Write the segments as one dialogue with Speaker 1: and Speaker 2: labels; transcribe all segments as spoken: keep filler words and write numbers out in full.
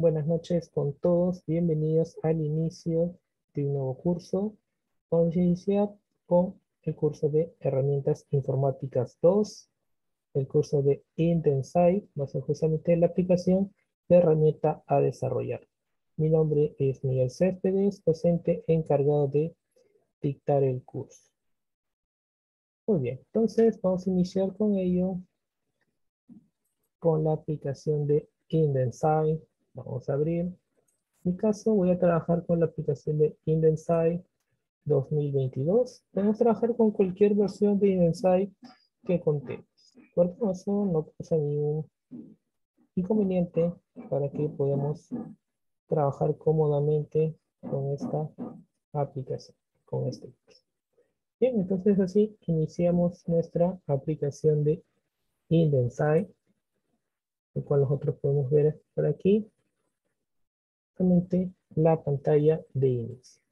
Speaker 1: Buenas noches con todos. Bienvenidos al inicio de un nuevo curso. Vamos a iniciar con el curso de Herramientas Informáticas dos, el curso de Indensai, va a ser justamente la aplicación de herramienta a desarrollar. Mi nombre es Miguel Céspedes, docente encargado de dictar el curso. Muy bien, entonces vamos a iniciar con ello, con la aplicación de Indensai. Vamos a abrir. En mi caso, voy a trabajar con la aplicación de Indensai dos mil veintidós. Podemos trabajar con cualquier versión de Indensai que contemos. Por eso no pasa ningún inconveniente para que podamos trabajar cómodamente con esta aplicación, con este curso. Bien, entonces así iniciamos nuestra aplicación de Indensai, el cual nosotros podemos ver por aquí, justamente la pantalla de inicio.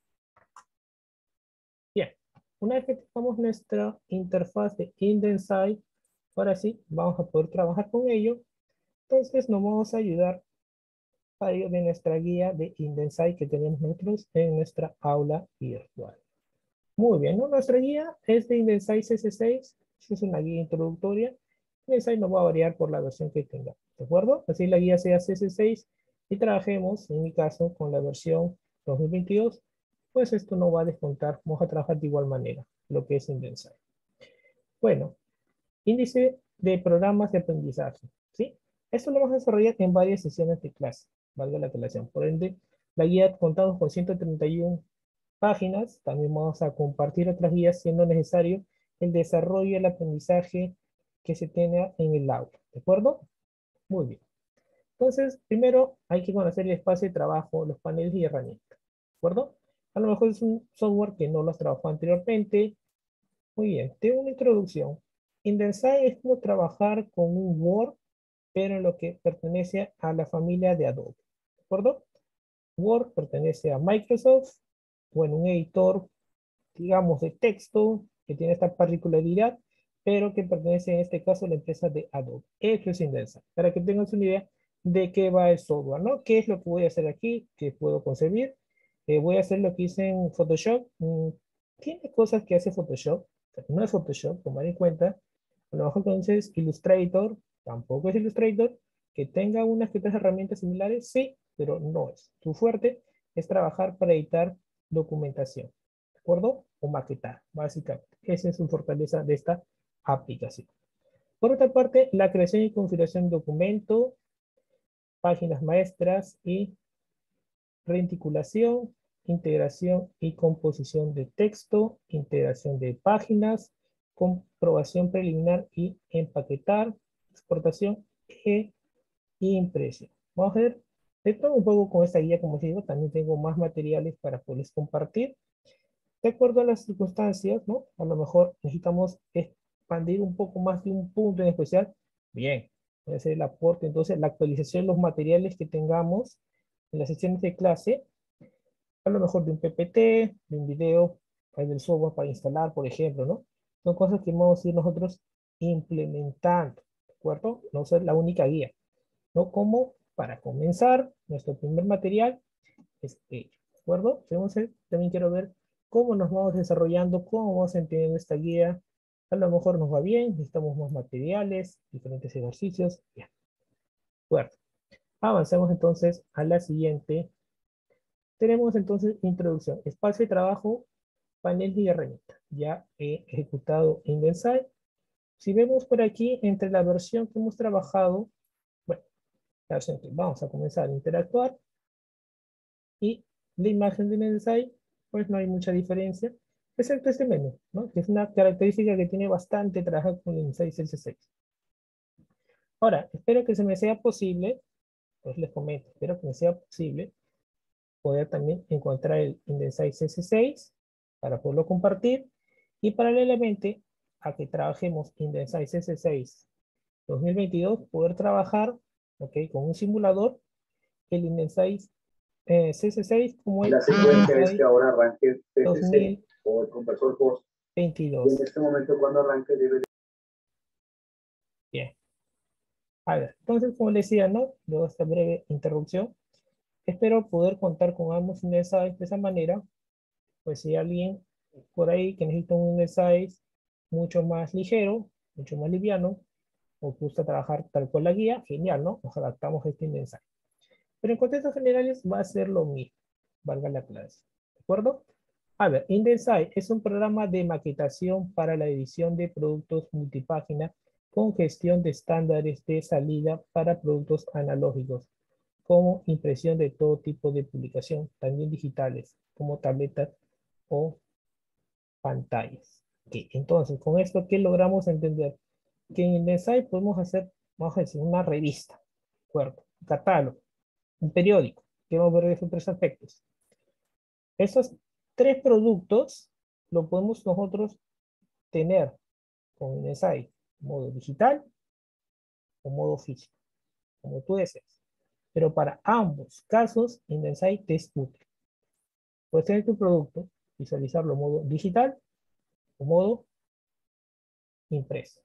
Speaker 1: Bien, una vez que tengamos nuestra interfaz de Indensai, ahora sí, vamos a poder trabajar con ello. Entonces nos vamos a ayudar para ello de nuestra guía de Indensai que tenemos nosotros en nuestra aula virtual. Muy bien, ¿no? Nuestra guía es de Indensai C C seis, es una guía introductoria. Indensai no va a variar por la versión que tenga, ¿de acuerdo? Así la guía sea C C seis y trabajemos, en mi caso, con la versión dos mil veintidós, pues esto no va a descontar, vamos a trabajar de igual manera, lo que es Indensai. Bueno, índice de programas de aprendizaje, ¿sí? Esto lo vamos a desarrollar en varias sesiones de clase, valga la aclaración. Por ende, la guía contamos con ciento treinta y una páginas, también vamos a compartir otras guías siendo necesario el desarrollo y el aprendizaje que se tenga en el aula, ¿de acuerdo? Muy bien. Entonces, primero hay que conocer el espacio de trabajo, los paneles y herramientas, ¿de acuerdo? A lo mejor es un software que no lo has trabajado anteriormente. Muy bien, tengo una introducción. Indensai es como trabajar con un Word, pero en lo que pertenece a la familia de Adobe, ¿de acuerdo? Word pertenece a Microsoft, bueno, un editor, digamos, de texto que tiene esta particularidad, pero que pertenece en este caso a la empresa de Adobe. Eso es Indensai, para que tengas una idea de qué va el software, ¿no? ¿Qué es lo que voy a hacer aquí? ¿Qué puedo concebir? Eh, voy a hacer lo que hice en Photoshop. Mm, tiene cosas que hace Photoshop, pero no es Photoshop, tomar en cuenta. A lo mejor entonces Illustrator, tampoco es Illustrator, que tenga unas que otras herramientas similares, sí, pero no es. Tu fuerte es trabajar para editar documentación, ¿de acuerdo? O maquetar, básicamente. Esa es su fortaleza de esta aplicación. Por otra parte, la creación y configuración de documento, páginas maestras y reticulación, integración y composición de texto, integración de páginas, comprobación preliminar y empaquetar, exportación e impresión. Vamos a ver esto un poco con esta guía, como digo, también tengo más materiales para poderles compartir. De acuerdo a las circunstancias, ¿no? A lo mejor necesitamos expandir un poco más de un punto en especial. Bien, puede ser el aporte, entonces la actualización de los materiales que tengamos en las sesiones de clase, a lo mejor de un P P T, de un video, hay del software para instalar, por ejemplo, ¿no? Son cosas que vamos a ir nosotros implementando, ¿de acuerdo? No ser la única guía, ¿no? Como para comenzar, nuestro primer material es ello, ¿de acuerdo? Entonces, también quiero ver cómo nos vamos desarrollando, cómo vamos entendiendo esta guía. A lo mejor nos va bien, necesitamos más materiales, diferentes ejercicios. Bien, de acuerdo. Avancemos entonces a la siguiente. Tenemos entonces introducción, espacio de trabajo, panel y herramienta. Ya he ejecutado Indensai. Si vemos por aquí, entre la versión que hemos trabajado, bueno, la versión que vamos a comenzar a interactuar y la imagen de Indensai, pues no hay mucha diferencia, excepto este menú, ¿no? Que es una característica que tiene bastante trabajo con Indensai C S seis. Ahora, espero que se me sea posible, pues les comento, espero que me sea posible poder también encontrar el Indensai C S seis para poderlo compartir y paralelamente a que trabajemos Indensai C S seis dos mil veintidós, poder trabajar, ¿ok? Con un simulador, el Indensai eh, C S seis como el
Speaker 2: La secuencia es que
Speaker 1: Indensai
Speaker 2: ahora arranque C C seis
Speaker 1: dos mil veintidós.
Speaker 2: o el compresor host. Y en este momento cuando arranque debe...
Speaker 1: Bien. A ver, entonces, como les decía, ¿no? Luego de esta breve interrupción, espero poder contar con ambos Insights de esa manera. Pues si hay alguien por ahí que necesita un Insight mucho más ligero, mucho más liviano, o gusta trabajar tal cual la guía, genial, ¿no? Nos adaptamos a este Insight. Pero en contextos generales va a ser lo mismo, valga la clase. ¿De acuerdo? A ver, InDesign es un programa de maquetación para la edición de productos multipágina con gestión de estándares de salida para productos analógicos, como impresión de todo tipo de publicación, también digitales, como tabletas o pantallas. Okay. Entonces, con esto, ¿qué logramos entender? Que en InDesign podemos hacer, vamos a decir, una revista, ¿de acuerdo? Un catálogo, un periódico. Queremos ver esos tres aspectos. Esos tres productos lo podemos nosotros tener con InDesign, modo digital o modo físico, como tú desees. Pero para ambos casos, InDesign te es útil. Puedes tener tu producto, visualizarlo en modo digital o modo impreso.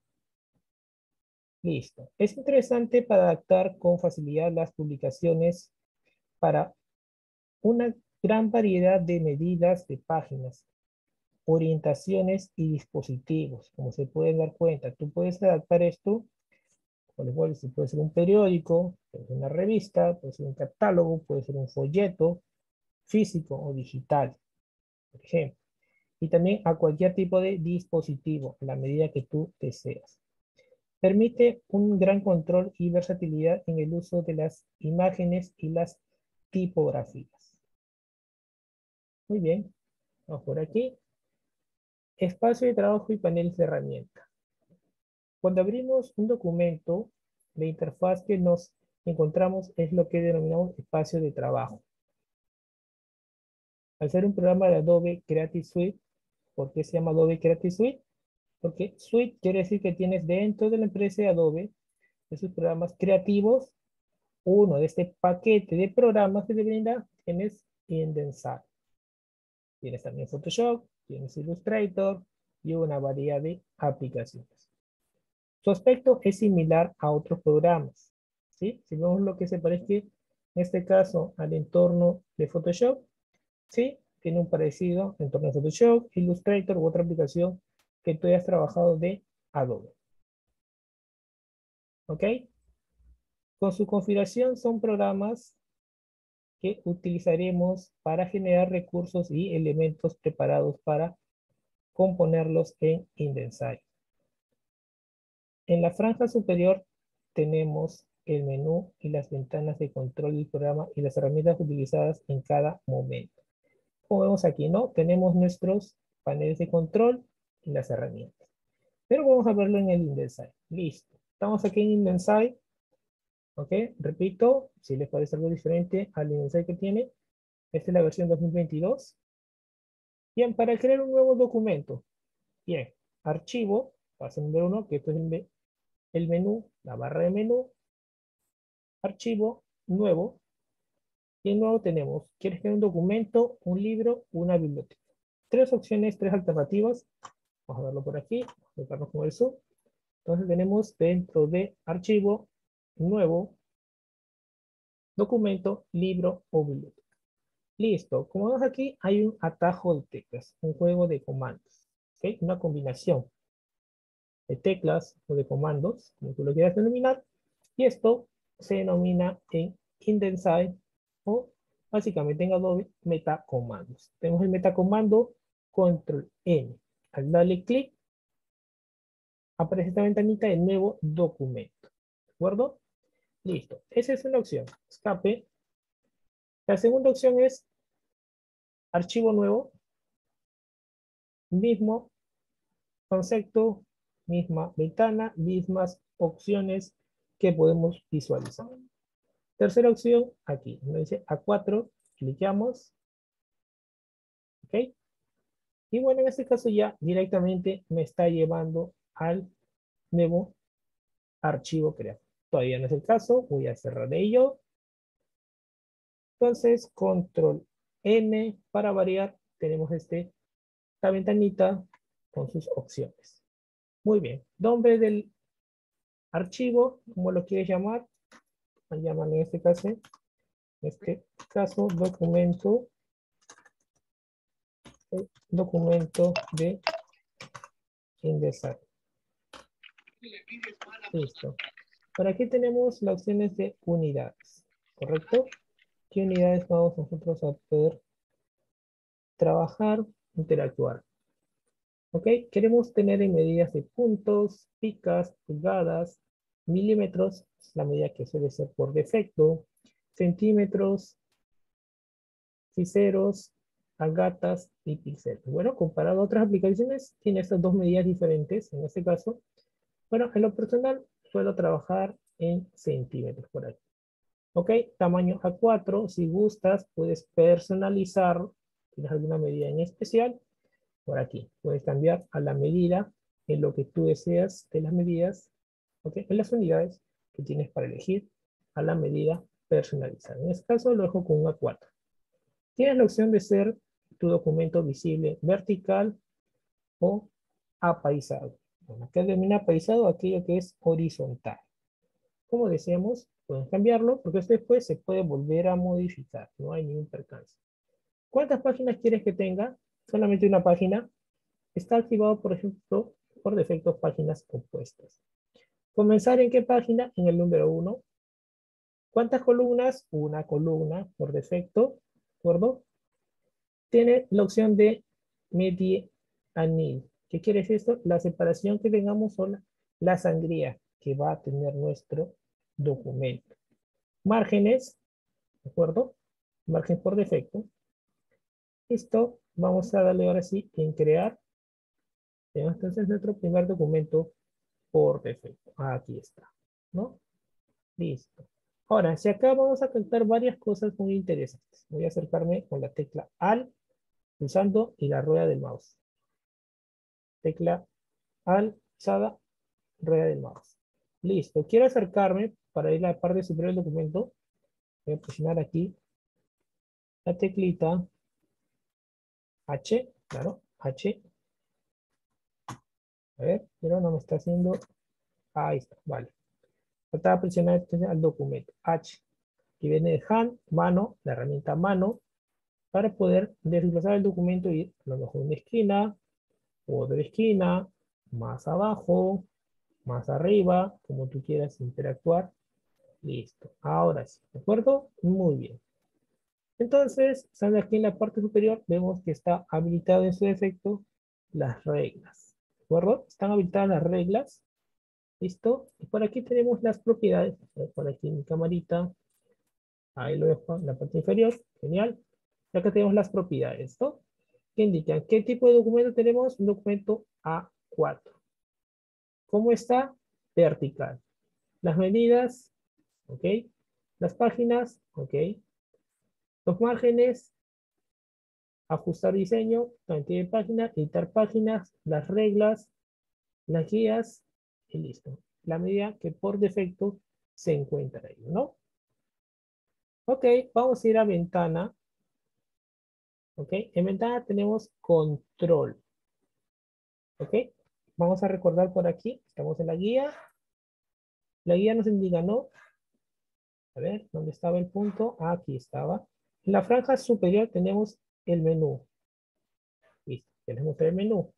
Speaker 1: Listo. Es interesante para adaptar con facilidad las publicaciones para una gran variedad de medidas de páginas, orientaciones y dispositivos. Como se pueden dar cuenta, tú puedes adaptar esto, por igual, si puede ser un periódico, puede ser una revista, puede ser un catálogo, puede ser un folleto físico o digital, por ejemplo. Y también a cualquier tipo de dispositivo, a la medida que tú deseas. Permite un gran control y versatilidad en el uso de las imágenes y las tipografías. Muy bien, vamos por aquí. Espacio de trabajo y paneles de herramientas. Cuando abrimos un documento, la interfaz que nos encontramos es lo que denominamos espacio de trabajo. Al ser un programa de Adobe Creative Suite, ¿por qué se llama Adobe Creative Suite? Porque Suite quiere decir que tienes dentro de la empresa de Adobe esos programas creativos. Uno de este paquete de programas que te brinda, tienes InDesign. Tienes también Photoshop, tienes Illustrator y una variedad de aplicaciones. Su aspecto es similar a otros programas. ¿Sí? Si vemos lo que se parece en este caso al entorno de Photoshop, ¿sí? Tiene un parecido entorno de Photoshop, Illustrator u otra aplicación que tú hayas trabajado de Adobe. ¿Ok? Con su configuración son programas que utilizaremos para generar recursos y elementos preparados para componerlos en InDesign. En la franja superior tenemos el menú y las ventanas de control del programa y las herramientas utilizadas en cada momento. Como vemos aquí, ¿no? Tenemos nuestros paneles de control y las herramientas. Pero vamos a verlo en el InDesign. Listo. Estamos aquí en InDesign. ¿Ok? Repito, si les parece algo diferente al InDesign que tiene. Esta es la versión dos mil veintidós. Bien, para crear un nuevo documento. Bien, archivo, paso número uno, que esto es el, el menú, la barra de menú. Archivo, nuevo. Y en nuevo tenemos, ¿quieres crear un documento, un libro, una biblioteca? Tres opciones, tres alternativas. Vamos a verlo por aquí, vamos a con el zoom. Entonces tenemos dentro de archivo, nuevo, documento, libro o biblioteca. Listo, como vemos aquí, hay un atajo de teclas, un juego de comandos. ¿Okay? Una combinación de teclas o de comandos, como tú lo quieras denominar, y esto se denomina en InDesign o básicamente en Adobe metacomandos. Tenemos el metacomando control N. Al darle clic, aparece esta ventanita de nuevo documento. ¿De acuerdo? Listo. Esa es una opción. Escape. La segunda opción es archivo nuevo. Mismo concepto, misma ventana, mismas opciones que podemos visualizar. Tercera opción, aquí, nos dice A cuatro, clicamos, ¿ok? Y bueno, en este caso ya directamente me está llevando al nuevo archivo creado. Todavía no es el caso, voy a cerrar ello. Entonces, control N, para variar, tenemos este, esta ventanita con sus opciones. Muy bien, nombre del archivo, como lo quieres llamar, llaman en este caso, en este caso, documento, eh, documento de InDesign. Listo. Por aquí tenemos las opciones de unidades, ¿correcto? ¿Qué unidades vamos nosotros a poder trabajar, interactuar? ¿Ok? Queremos tener en medidas de puntos, picas, pulgadas, milímetros, es la medida que suele ser por defecto, centímetros, fiseros, agatas y píxeles. Bueno, comparado a otras aplicaciones, tiene estas dos medidas diferentes en este caso. Bueno, en lo personal, suelo trabajar en centímetros por aquí. Ok, tamaño A cuatro, si gustas, puedes personalizar, tienes alguna medida en especial, por aquí. Puedes cambiar a la medida en lo que tú deseas de las medidas, ok, en las unidades que tienes para elegir a la medida personalizada. En este caso lo dejo con un A cuatro. Tienes la opción de ser tu documento visible vertical o apaisado. Bueno, acá denomina apaisado aquello que es horizontal. Como decíamos, pueden cambiarlo porque después se puede volver a modificar. No hay ningún percance. ¿Cuántas páginas quieres que tenga? Solamente una página. Está activado, por ejemplo, por defecto, páginas compuestas. ¿Comenzar en qué página? En el número uno. ¿Cuántas columnas? Una columna por defecto. ¿De acuerdo? Tiene la opción de medianil. ¿Qué quiere decir esto? La separación que tengamos o la, la sangría que va a tener nuestro documento. Márgenes, ¿de acuerdo? Margen por defecto. Listo. Vamos a darle ahora sí en crear. Tenemos entonces nuestro primer documento por defecto. Aquí está, ¿no? Listo. Ahora, si acá vamos a contar varias cosas muy interesantes. Voy a acercarme con la tecla Alt, pulsando y la rueda del mouse. Tecla Alt, usada, rueda del mouse. Listo. Quiero acercarme para ir a la parte superior del documento. Voy a presionar aquí la teclita H, claro, H. A ver, pero no me está haciendo. Ahí está, vale. Faltaba presionar al documento H, que viene de hand, mano, la herramienta mano, para poder desglosar el documento y ir a lo mejor una esquina, otra esquina, más abajo, más arriba, como tú quieras interactuar. Listo. Ahora sí, ¿de acuerdo? Muy bien. Entonces, sale aquí en la parte superior, vemos que está habilitado en su defecto las reglas. ¿De acuerdo? Están habilitadas las reglas. ¿Listo? Y por aquí tenemos las propiedades. Por aquí mi camarita. Ahí lo dejo en la parte inferior. Genial. Y acá tenemos las propiedades, ¿no? Que indican qué tipo de documento tenemos. Un documento A cuatro. ¿Cómo está? Vertical. Las medidas, ¿ok? Las páginas, ¿ok? Los márgenes, ajustar diseño, cantidad de páginas, editar páginas, las reglas, las guías, y listo. La medida que por defecto se encuentra ahí, ¿no? Ok, vamos a ir a ventana. Ok, en ventana tenemos control. Ok, vamos a recordar por aquí, estamos en la guía. La guía nos indica, ¿no? A ver, ¿dónde estaba el punto? Ah, aquí estaba. En la franja superior tenemos el menú. Listo, tenemos el menú.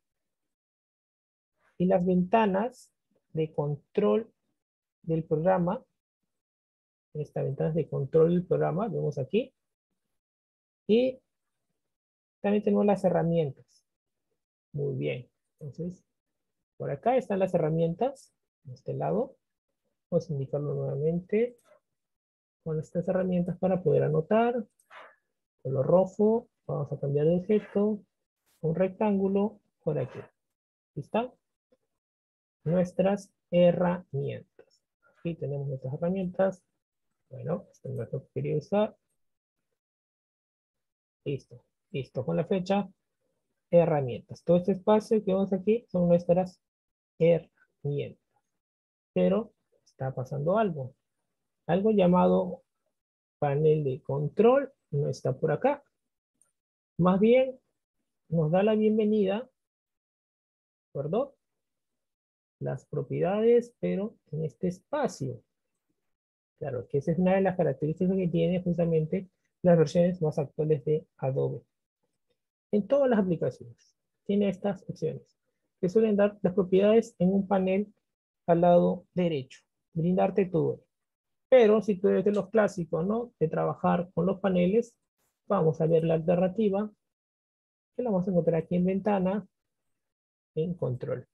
Speaker 1: Y las ventanas de control del programa, estas ventanas de control del programa, vemos aquí. Y también tenemos las herramientas. Muy bien. Entonces, por acá están las herramientas, de este lado. Vamos a indicarlo nuevamente con estas herramientas para poder anotar. Color rojo, vamos a cambiar de objeto, un rectángulo, por aquí. ¿Listo? Nuestras herramientas. Aquí tenemos nuestras herramientas. Bueno, esto no es lo que quería usar. Listo. Listo, con la fecha, herramientas. Todo este espacio que vemos aquí son nuestras herramientas. Pero está pasando algo. Algo llamado panel de control no está por acá. Más bien, nos da la bienvenida, ¿de acuerdo? las propiedades, pero en este espacio. Claro, que esa es una de las características que tiene justamente las versiones más actuales de Adobe. En todas las aplicaciones tiene estas opciones, que suelen dar las propiedades en un panel al lado derecho, brindarte todo. Pero si tú eres de los clásicos, ¿no? De trabajar con los paneles, vamos a ver la alternativa, que la vamos a encontrar aquí en ventana, en control.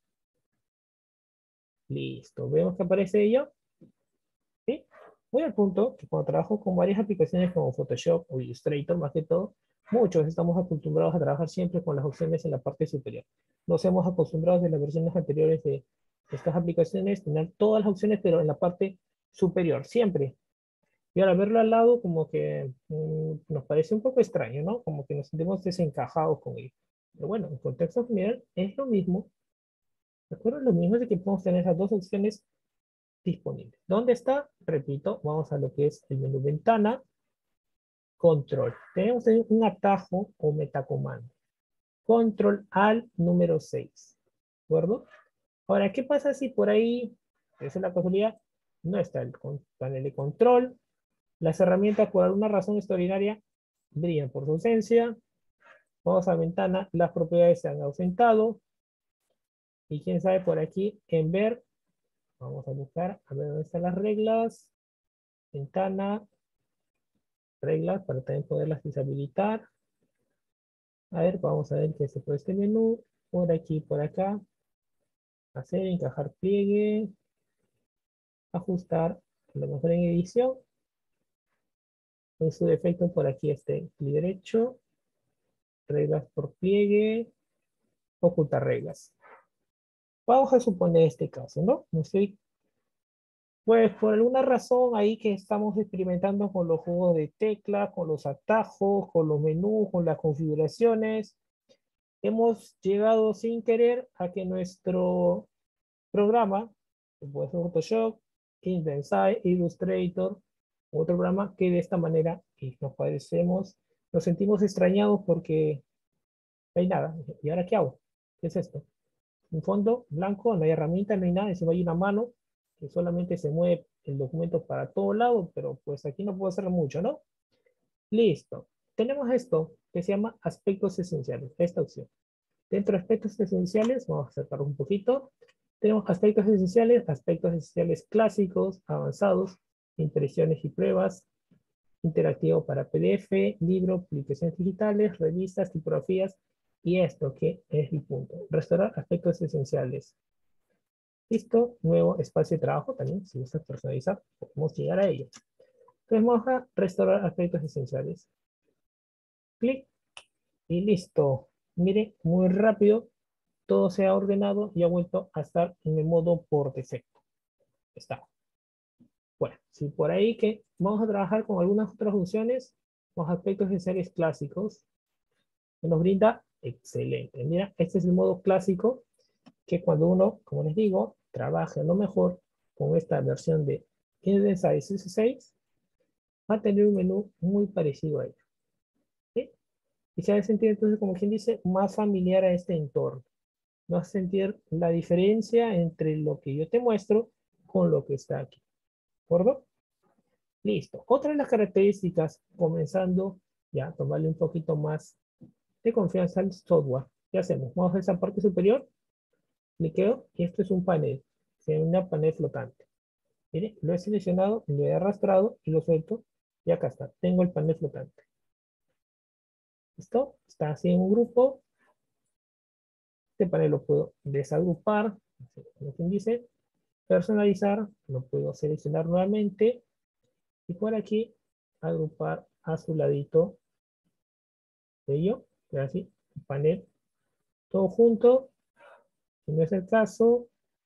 Speaker 1: Listo, vemos que aparece ello. ¿Sí? Muy al punto que cuando trabajo con varias aplicaciones como Photoshop o Illustrator, más que todo, muchos estamos acostumbrados a trabajar siempre con las opciones en la parte superior. Nos hemos acostumbrado de las versiones anteriores de estas aplicaciones, tener todas las opciones, pero en la parte superior, siempre. Y ahora verlo al lado como que mmm, nos parece un poco extraño, ¿no? Como que nos sentimos desencajados con ello. Pero bueno, en contexto general es lo mismo. Recuerden lo mismo de que podemos tener esas dos opciones disponibles. ¿Dónde está? Repito, vamos a lo que es el menú ventana, control. Tenemos ahí un atajo o metacomando. Control al número seis. ¿De acuerdo? Ahora, ¿qué pasa si por ahí, esa es la casualidad, no está el panel de control? Las herramientas por alguna razón extraordinaria brillan por su ausencia. Vamos a ventana, las propiedades se han ausentado. Y quién sabe por aquí en ver, vamos a buscar a ver dónde están las reglas. Ventana, reglas para también poderlas deshabilitar. A ver, vamos a ver qué se puede este menú. Por aquí, por acá. Hacer, encajar pliegue. Ajustar. A lo mejor en edición. En su defecto por aquí este clic derecho. Reglas por pliegue. Ocultar reglas. Vamos a suponer este caso, ¿no? No estoy, pues por alguna razón ahí que estamos experimentando con los juegos de tecla, con los atajos, con los menús, con las configuraciones, hemos llegado sin querer a que nuestro programa, que puede ser Photoshop, InDesign, Illustrator, otro programa que de esta manera y nos parecemos, nos sentimos extrañados porque no hay nada. ¿Y ahora qué hago? ¿Qué es esto? Un fondo blanco, no hay herramienta, no hay nada, encima hay una mano que solamente se mueve el documento para todo lado, pero pues aquí no puedo hacer mucho, ¿no? Listo. Tenemos esto que se llama aspectos esenciales, esta opción. Dentro de aspectos esenciales, vamos a acercar un poquito. Tenemos aspectos esenciales, aspectos esenciales clásicos, avanzados, impresiones y pruebas, interactivo para P D F, libro, publicaciones digitales, revistas, tipografías, y esto que es el punto. Restaurar aspectos esenciales. Listo, nuevo espacio de trabajo también, si gustas personalizar, podemos llegar a ello. Entonces vamos a restaurar aspectos esenciales. Clic y listo. Mire, muy rápido, todo se ha ordenado y ha vuelto a estar en el modo por defecto. Está. Bueno, si por ahí que vamos a trabajar con algunas otras funciones, los aspectos esenciales clásicos, que nos brinda excelente. Mira, este es el modo clásico que cuando uno, como les digo, trabaja a lo mejor con esta versión de InDesign C S seis, va a tener un menú muy parecido a ello. ¿Sí? Y se va a sentir entonces, como quien dice, más familiar a este entorno. Vas a sentir la diferencia entre lo que yo te muestro con lo que está aquí. ¿De acuerdo? Listo. Otra de las características, comenzando ya a tomarle un poquito más de confianza al software. ¿Qué hacemos? Vamos a esa parte superior, cliqueo, y esto es un panel. Se llama un panel flotante. Mire, lo he seleccionado, lo he arrastrado y lo suelto. Y acá está. Tengo el panel flotante. ¿Listo? Está así en un grupo. Este panel lo puedo desagrupar. Como quien dice, personalizar. Lo puedo seleccionar nuevamente. Y por aquí, agrupar a su ladito de ello. Y así, el panel todo junto. Si no es el caso,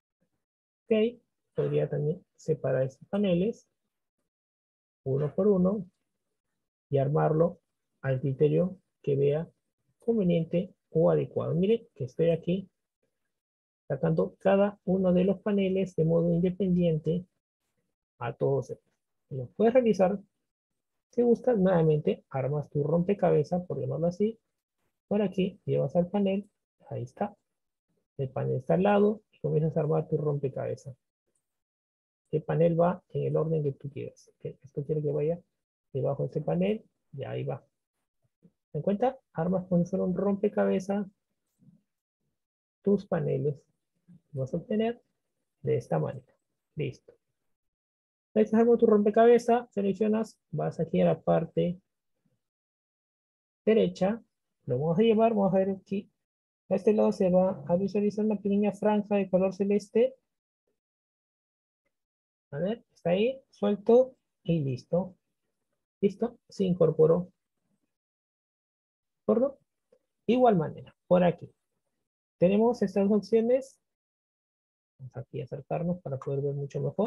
Speaker 1: ok, podría también separar estos paneles uno por uno y armarlo al criterio que vea conveniente o adecuado. Mire que estoy aquí sacando cada uno de los paneles de modo independiente a todos ellos. Lo puedes realizar. Si gustas, nuevamente armas tu rompecabezas, por llamarlo así. Por aquí llevas al panel. Ahí está. El panel está al lado. comienzas a armar tu rompecabezas. El panel va en el orden que tú quieras. ¿Okay? Esto quiere que vaya debajo de este panel y ahí va. ¿Te das cuenta? Armas como si fuera un rompecabezas tus paneles. Vas a obtener de esta manera. Listo. Entonces armas tu rompecabezas, seleccionas, vas aquí a la parte derecha, lo vamos a llevar, vamos a ver aquí. A este lado se va a visualizar una pequeña franja de color celeste. A ver, está ahí, suelto y listo. Listo, se incorporó. ¿Correcto? Igual manera, por aquí. Tenemos estas opciones. Vamos aquí a acercarnos para poder ver mucho mejor.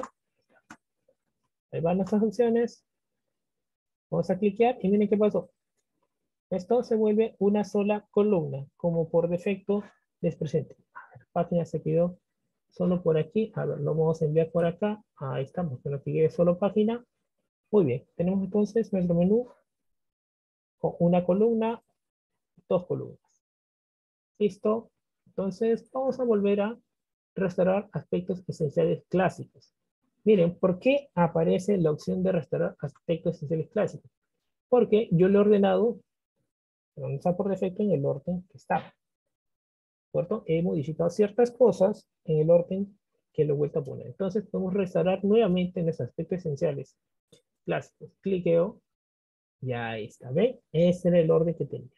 Speaker 1: Ahí van nuestras opciones. Vamos a cliquear y miren qué pasó. Esto se vuelve una sola columna, como por defecto les presente. A ver, página se quedó solo por aquí. A ver, lo vamos a enviar por acá. Ahí estamos, que no quede solo página. Muy bien, tenemos entonces nuestro menú con una columna, dos columnas. Listo. Entonces vamos a volver a restaurar aspectos esenciales clásicos. Miren, ¿por qué aparece la opción de restaurar aspectos esenciales clásicos? Porque yo lo he ordenado, no está por defecto en el orden que está. ¿Cierto? He modificado ciertas cosas en el orden que lo he vuelto a poner. Entonces podemos restaurar nuevamente en los aspectos esenciales clásicos. Cliqueo, ya ahí está. ¿Ven? Ese era el orden que tenía.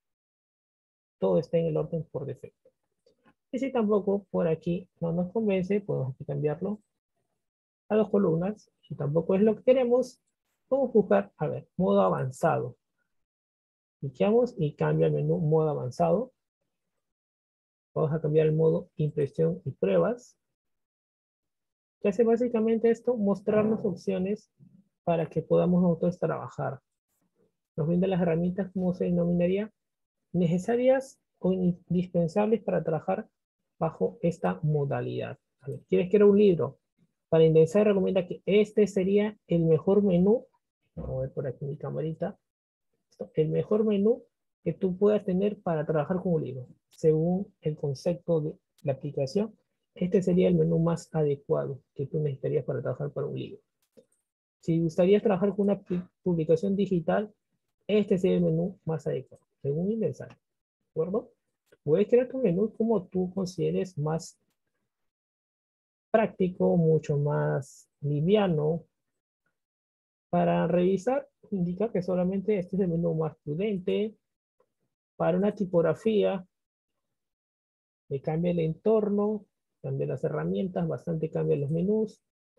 Speaker 1: Todo está en el orden por defecto. Y si tampoco por aquí no nos convence, podemos aquí cambiarlo a dos columnas. Si tampoco es lo que queremos, vamos a buscar, a ver, modo avanzado. Cliqueamos y cambia el menú modo avanzado. Vamos a cambiar el modo impresión y pruebas. Que hace básicamente esto, mostrarnos opciones para que podamos nosotros trabajar. Nos brinda las herramientas, como se denominaría, necesarias o indispensables para trabajar bajo esta modalidad. A ver, ¿quieres crear un libro? Para indexar recomienda que este sería el mejor menú. Vamos a ver por aquí mi camarita. El mejor menú que tú puedas tener para trabajar con un libro. Según el concepto de la aplicación, este sería el menú más adecuado que tú necesitarías para trabajar para un libro. Si gustarías trabajar con una publicación digital, este sería el menú más adecuado, según Indensal. ¿De acuerdo? Puedes crear tu menú como tú consideres más práctico, mucho más liviano. Para revisar, indica que solamente este es el menú más prudente. Para una tipografía, le cambia el entorno, cambia las herramientas, bastante cambia los menús.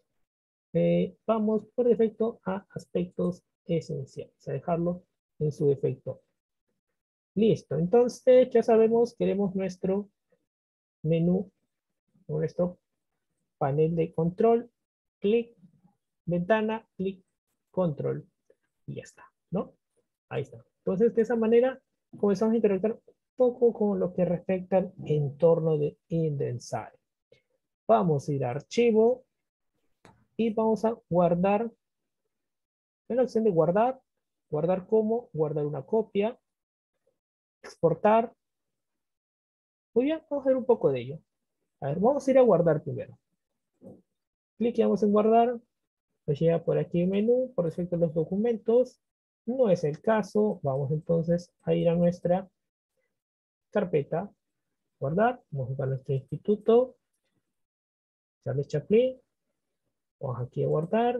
Speaker 1: Eh, vamos por defecto a aspectos esenciales, a dejarlo en su defecto. Listo, entonces ya sabemos, queremos nuestro menú, nuestro panel de control, clic, ventana, clic, control, y ya está, ¿no? Ahí está. Entonces, de esa manera, comenzamos a interactuar un poco con lo que respecta al entorno de Indensai. Vamos a ir a archivo y vamos a guardar, en la opción de guardar, guardar como, guardar una copia, exportar. Muy bien, vamos a ver un poco de ello. A ver, vamos a ir a guardar primero. Cliqueamos en guardar, nos llega por aquí el menú, por defecto los documentos. No es el caso, vamos entonces a ir a nuestra carpeta, guardar, vamos a buscar nuestro instituto, Charles Chaplin, vamos aquí a guardar,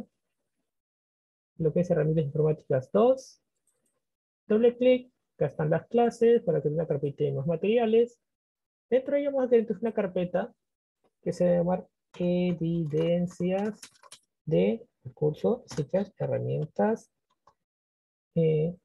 Speaker 1: lo que es herramientas informáticas dos, doble clic, acá están las clases, para que tenga una carpeta de más materiales. Dentro de ello vamos a tener una carpeta que se va a llamar evidencias de curso, ciclas, herramientas, eh,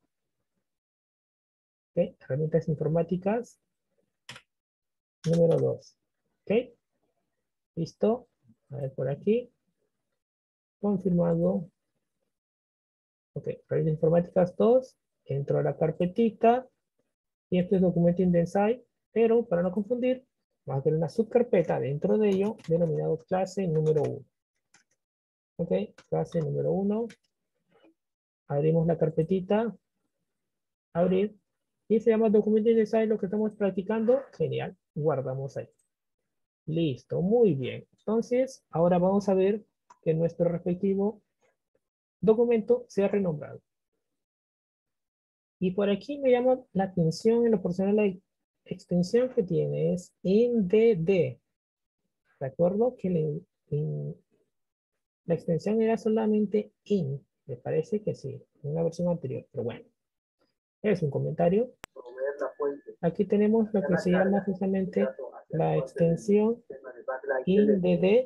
Speaker 1: okay, herramientas informáticas, número dos. ¿Ok? ¿Listo? A ver por aquí. Confirmado. Ok, herramientas informáticas dos. Entro a la carpetita. Y esto es documento Indensai. Pero para no confundir, vamos a tener una subcarpeta dentro de ello denominado clase número uno. Ok, clase número uno. Abrimos la carpetita. Abrir. Y se llama documento Indensai lo que estamos practicando. Genial. Guardamos ahí. Listo, muy bien. Entonces, ahora vamos a ver que nuestro respectivo documento sea renombrado. Y por aquí me llama la atención en lo personal la extensión que tiene es indd. ¿De acuerdo? Que le, in, la extensión era solamente in. Me parece que sí, en una versión anterior, pero bueno. Es un comentario. Aquí tenemos lo que se llama justamente la extensión indd.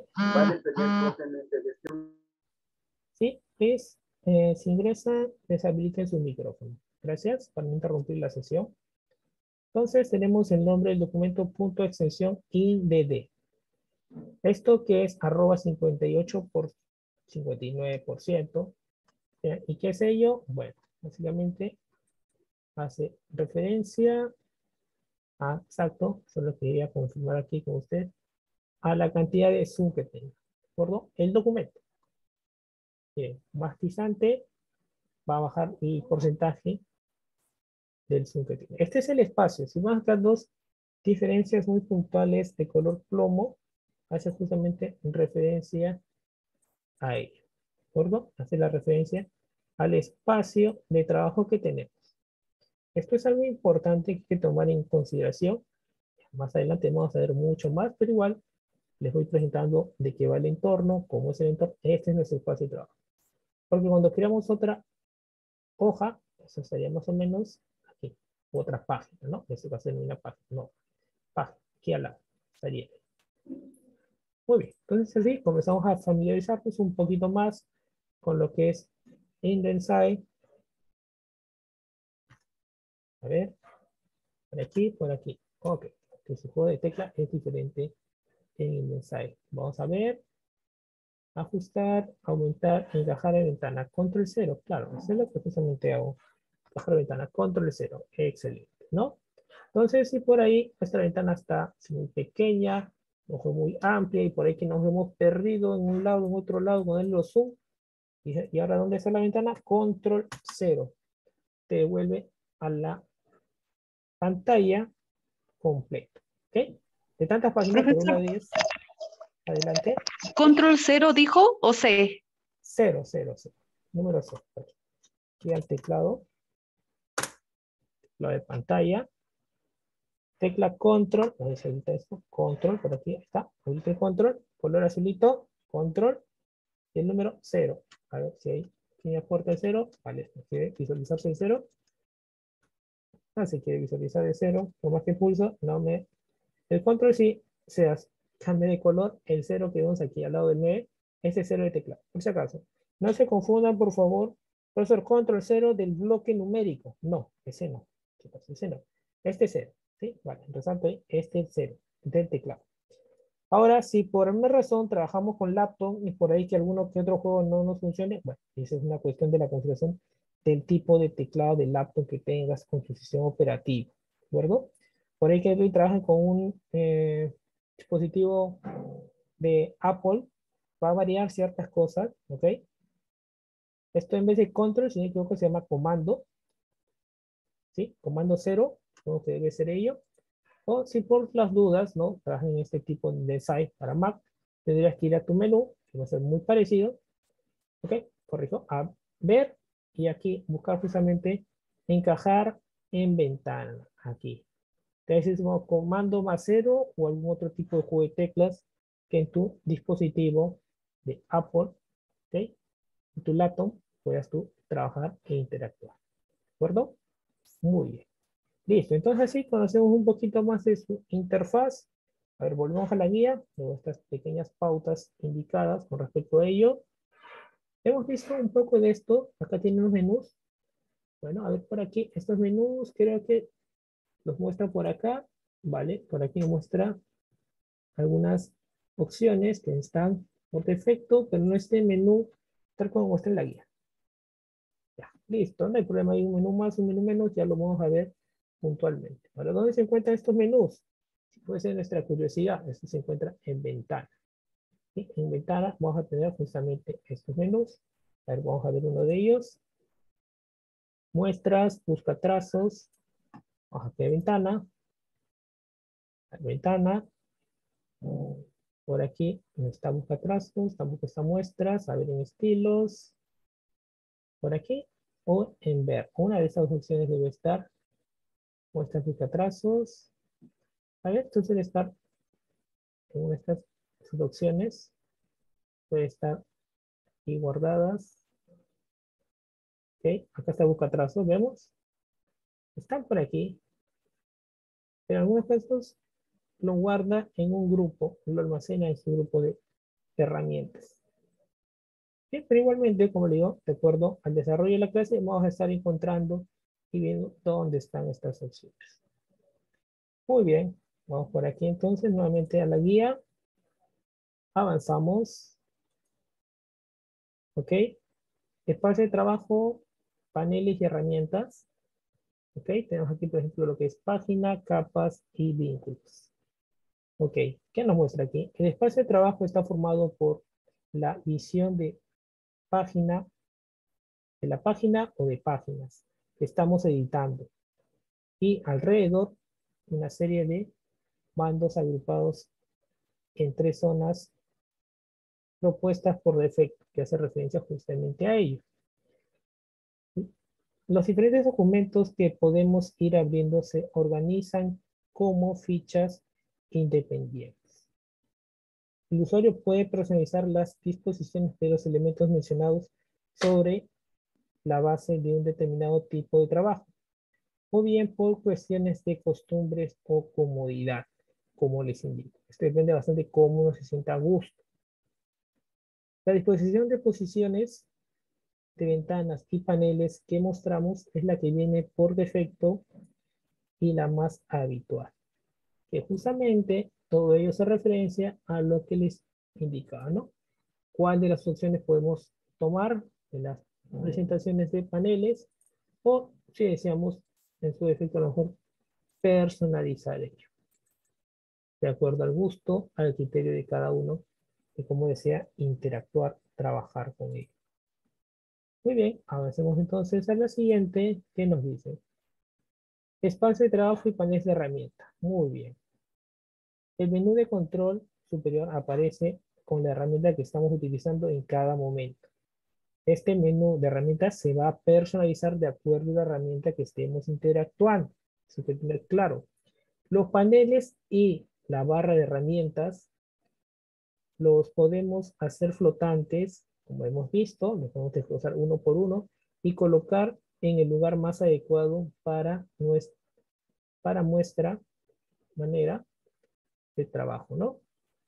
Speaker 1: Sí, es, eh, si ingresa, deshabiliten su micrófono. Gracias por no interrumpir la sesión. Entonces tenemos el nombre del documento punto extensión indd. Esto que es arroba cincuenta y ocho por cincuenta y nueve por ciento. ¿Ya? ¿Y qué es ello? Bueno, básicamente hace referencia a, exacto, solo quería confirmar aquí con usted, a la cantidad de zoom que tenga. ¿De acuerdo? El documento. Bien, bastizante va a bajar el porcentaje del zoom que tiene. Este es el espacio. Si vamos a dar dos diferencias muy puntuales de color plomo, hace justamente referencia a ello. ¿De acuerdo? Hace la referencia al espacio de trabajo que tenemos. Esto es algo importante que hay que tomar en consideración. Más adelante vamos a ver mucho más, pero igual les voy presentando de qué va el entorno, cómo es el entorno. Este es nuestro espacio de trabajo. Porque cuando creamos otra hoja, eso sería más o menos aquí, otra página, ¿no? Eso va a ser una página, no, página, aquí al lado, estaría. Muy bien, entonces así comenzamos a familiarizarnos un poquito más con lo que es Indesign. A ver, por aquí, por aquí. Ok, que su juego de tecla es diferente en Indesign. Vamos a ver, ajustar, aumentar, encajar en ventana, control cero, claro, eso es lo que precisamente hago. Encajar en ventana, control cero, excelente, ¿no? Entonces, si por ahí nuestra ventana está muy pequeña, no fue muy amplia y por ahí que nos hemos perdido en un lado, en otro lado con el los zoom, y, y ahora ¿dónde está la ventana? Control cero, te devuelve a la pantalla completa, ¿ok? De tantas páginas, pero una
Speaker 3: Profesor,
Speaker 1: de ellas, adelante.
Speaker 3: ¿control cero dijo o C?
Speaker 1: Cero, cero, cero, número cero. Aquí al teclado, lo de pantalla, tecla control, a ver si ahorita esto, control, por aquí está, ahorita el control, color azulito, control, y el número cero. A ver si hay quien aporta el cero, vale, quiere visualizarse el cero. Ah, si quiere visualizar el cero, por más que pulso, no me... El control sí, se cambia de color, el cero que vemos aquí al lado del nueve, ese cero de teclado, por si acaso. No se confundan, por favor, profesor, control cero del bloque numérico. No, ese no. Ese no. Este cero. ¿Sí? Vale, resalto ahí, este es cero del teclado. Ahora, si por alguna razón trabajamos con laptop y por ahí que alguno que otro juego no nos funcione, bueno, esa es una cuestión de la configuración del tipo de teclado de laptop que tengas con tu sistema operativo, ¿de acuerdo? Por ahí que hoy trabajan con un eh, dispositivo de Apple, va a variar ciertas cosas, ¿ok? Esto en vez de control, si no me equivoco, se llama comando, ¿sí? Comando cero, como que debe ser ello. O si por las dudas, ¿no? Trabajas en este tipo de site para Mac, tendrías que ir a tu menú, que va a ser muy parecido. ¿Ok? Corrijo. A ver y aquí buscar justamente encajar en ventana. Aquí. Entonces, como comando más cero o algún otro tipo de juego de teclas que en tu dispositivo de Apple, ¿ok? En tu laptop puedas tú trabajar e interactuar. ¿De acuerdo? Muy bien. Listo, entonces así conocemos un poquito más de su interfaz. A ver, volvemos a la guía, luego estas pequeñas pautas indicadas con respecto a ello. Hemos visto un poco de esto, acá tiene unos menús. Bueno, a ver por aquí, estos menús creo que los muestra por acá, ¿vale? Por aquí nos muestra algunas opciones que están por defecto, pero no este menú tal como muestra en la guía. Ya, listo, no hay problema, hay un menú más, un menú menos, ya lo vamos a ver puntualmente. Ahora, ¿dónde se encuentran estos menús? Si puede ser nuestra curiosidad, esto se encuentra en ventana. ¿Sí? En ventana vamos a tener justamente estos menús. A ver, vamos a ver uno de ellos. Muestras, busca trazos, vamos a ver ventana, ventana, Por aquí está busca trazos, está busca esta muestras, a ver en estilos, por aquí, o en ver. Una de esas opciones debe estar, muestra busca trazos. A ver, entonces debe estar en una de estas sus opciones, puede estar aquí guardadas. Ok, acá está busca trazos, vemos. Están por aquí. En algunos casos lo guarda en un grupo, lo almacena en su grupo de herramientas. Bien, pero igualmente, como le digo, de acuerdo al desarrollo de la clase, vamos a estar encontrando y viendo dónde están estas opciones. Muy bien, vamos por aquí entonces nuevamente a la guía. Avanzamos. Ok. Espacio de trabajo, paneles y herramientas. Ok, tenemos aquí por ejemplo lo que es página, capas y vínculos. Ok, ¿qué nos muestra aquí? El espacio de trabajo está formado por la visión de página, de la página o de páginas que estamos editando. Y alrededor una serie de bandos agrupados en tres zonas propuestas por defecto, que hace referencia justamente a ello. Los diferentes documentos que podemos ir abriendo se organizan como fichas independientes. El usuario puede personalizar las disposiciones de los elementos mencionados sobre la base de un determinado tipo de trabajo, o bien por cuestiones de costumbres o comodidad, como les indico. Esto depende bastante de cómo uno se sienta a gusto. La disposición de posiciones de ventanas y paneles que mostramos es la que viene por defecto y la más habitual, que justamente todo ello se referencia a lo que les indicaba, ¿no? ¿Cuál de las opciones podemos tomar de las presentaciones de paneles? O si deseamos, en su defecto, a lo mejor personalizar ello, de acuerdo al gusto, al criterio de cada uno, de cómo desea interactuar, trabajar con ello. Muy bien, avancemos entonces a la siguiente, que nos dice espacio de trabajo y paneles de herramientas. Muy bien. El menú de control superior aparece con la herramienta que estamos utilizando en cada momento. Este menú de herramientas se va a personalizar de acuerdo a la herramienta que estemos interactuando. Eso hay que tener claro. Los paneles y la barra de herramientas los podemos hacer flotantes, como hemos visto, los podemos desglosar uno por uno y colocar en el lugar más adecuado para nuestra, para nuestra manera de trabajo, ¿no?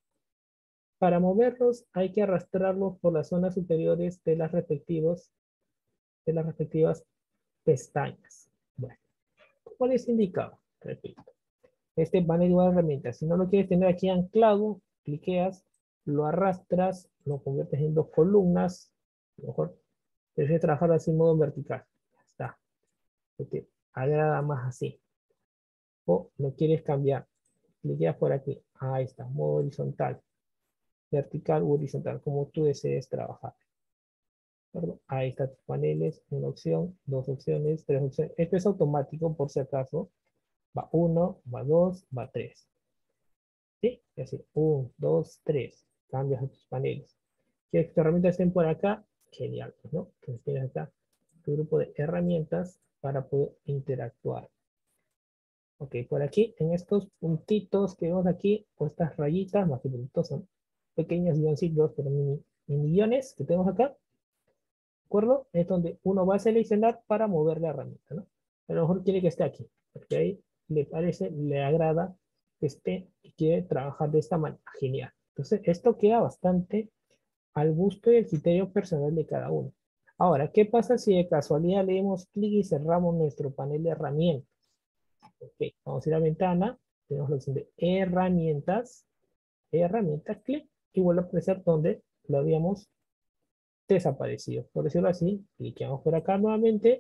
Speaker 1: Para moverlos hay que arrastrarlos por las zonas superiores de las respectivos, de las respectivas pestañas. Bueno, como les indicaba, repito, este panel de herramientas, si no lo quieres tener aquí anclado, cliqueas, lo arrastras, lo conviertes en dos columnas, a lo mejor prefieres trabajar así en modo vertical, ya está, te agrada más así, o lo quieres cambiar, cliqueas por aquí, ahí está, modo horizontal, vertical u horizontal, como tú desees trabajar. ¿Perdón? Ahí están tus paneles, una opción, dos opciones, tres opciones. Esto es automático por si acaso. Va uno, va dos, va tres. ¿Sí? Es decir, uno, dos, tres. Cambias a tus paneles. ¿Quieres que tus herramientas estén por acá? Genial, ¿no? Entonces tienes acá tu grupo de herramientas para poder interactuar. Ok, por aquí, en estos puntitos que vemos aquí, o estas rayitas, más que puntitos son pequeños guioncitos, pero mini, mini guiones que tenemos acá. ¿De acuerdo? Es donde uno va a seleccionar para mover la herramienta, ¿no? A lo mejor quiere que esté aquí, porque ahí le parece, le agrada que esté y quiere trabajar de esta manera. Genial. Entonces, esto queda bastante al gusto y el criterio personal de cada uno. Ahora, ¿qué pasa si de casualidad le damos clic y cerramos nuestro panel de herramientas? Ok, vamos a ir a ventana, tenemos la opción de herramientas, herramientas, clic, y vuelve a aparecer donde lo habíamos desaparecido. Por decirlo así, cliqueamos por acá nuevamente,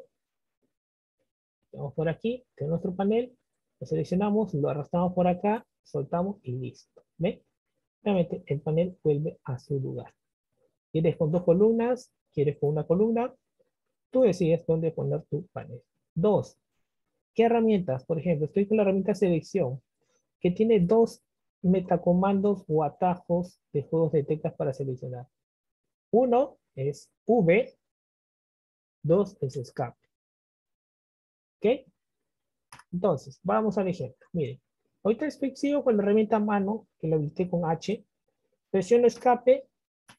Speaker 1: vamos por aquí, de nuestro panel, lo seleccionamos, lo arrastramos por acá, soltamos y listo. ¿Ven? Nuevamente el panel vuelve a su lugar. ¿Quieres con dos columnas? ¿Quieres con una columna? Tú decides dónde poner tu panel. Dos, ¿qué herramientas? Por ejemplo, estoy con la herramienta selección, que tiene dos metacomandos o atajos de juegos de teclas para seleccionar. Uno es V, dos es escape. ¿Ok? Entonces, vamos al ejemplo. Miren, ahorita sigo con la herramienta mano, que la habilité con H. Presiono escape.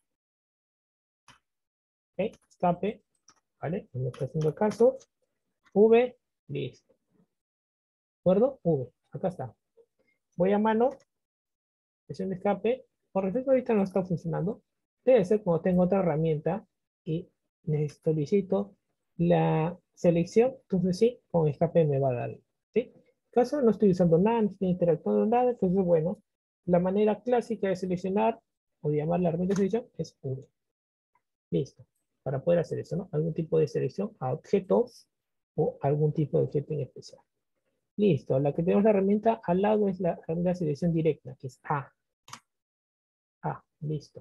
Speaker 1: ¿Ok? Escape. ¿Vale? No está haciendo caso. V, listo. ¿De acuerdo? V, acá está. Voy a mano. Presiono escape. Por defecto ahorita no está funcionando. Debe ser cuando tengo otra herramienta y necesito, solicito la selección. Entonces sí, con escape me va a dar. ¿Sí? En caso no estoy usando nada, no estoy interactuando nada, entonces bueno, la manera clásica de seleccionar o de llamar la herramienta de selección es V. Listo. Para poder hacer eso, ¿no? Algún tipo de selección a objetos o algún tipo de objeto en especial. Listo. La que tenemos la herramienta al lado es la herramienta de selección directa, que es A. A. Listo.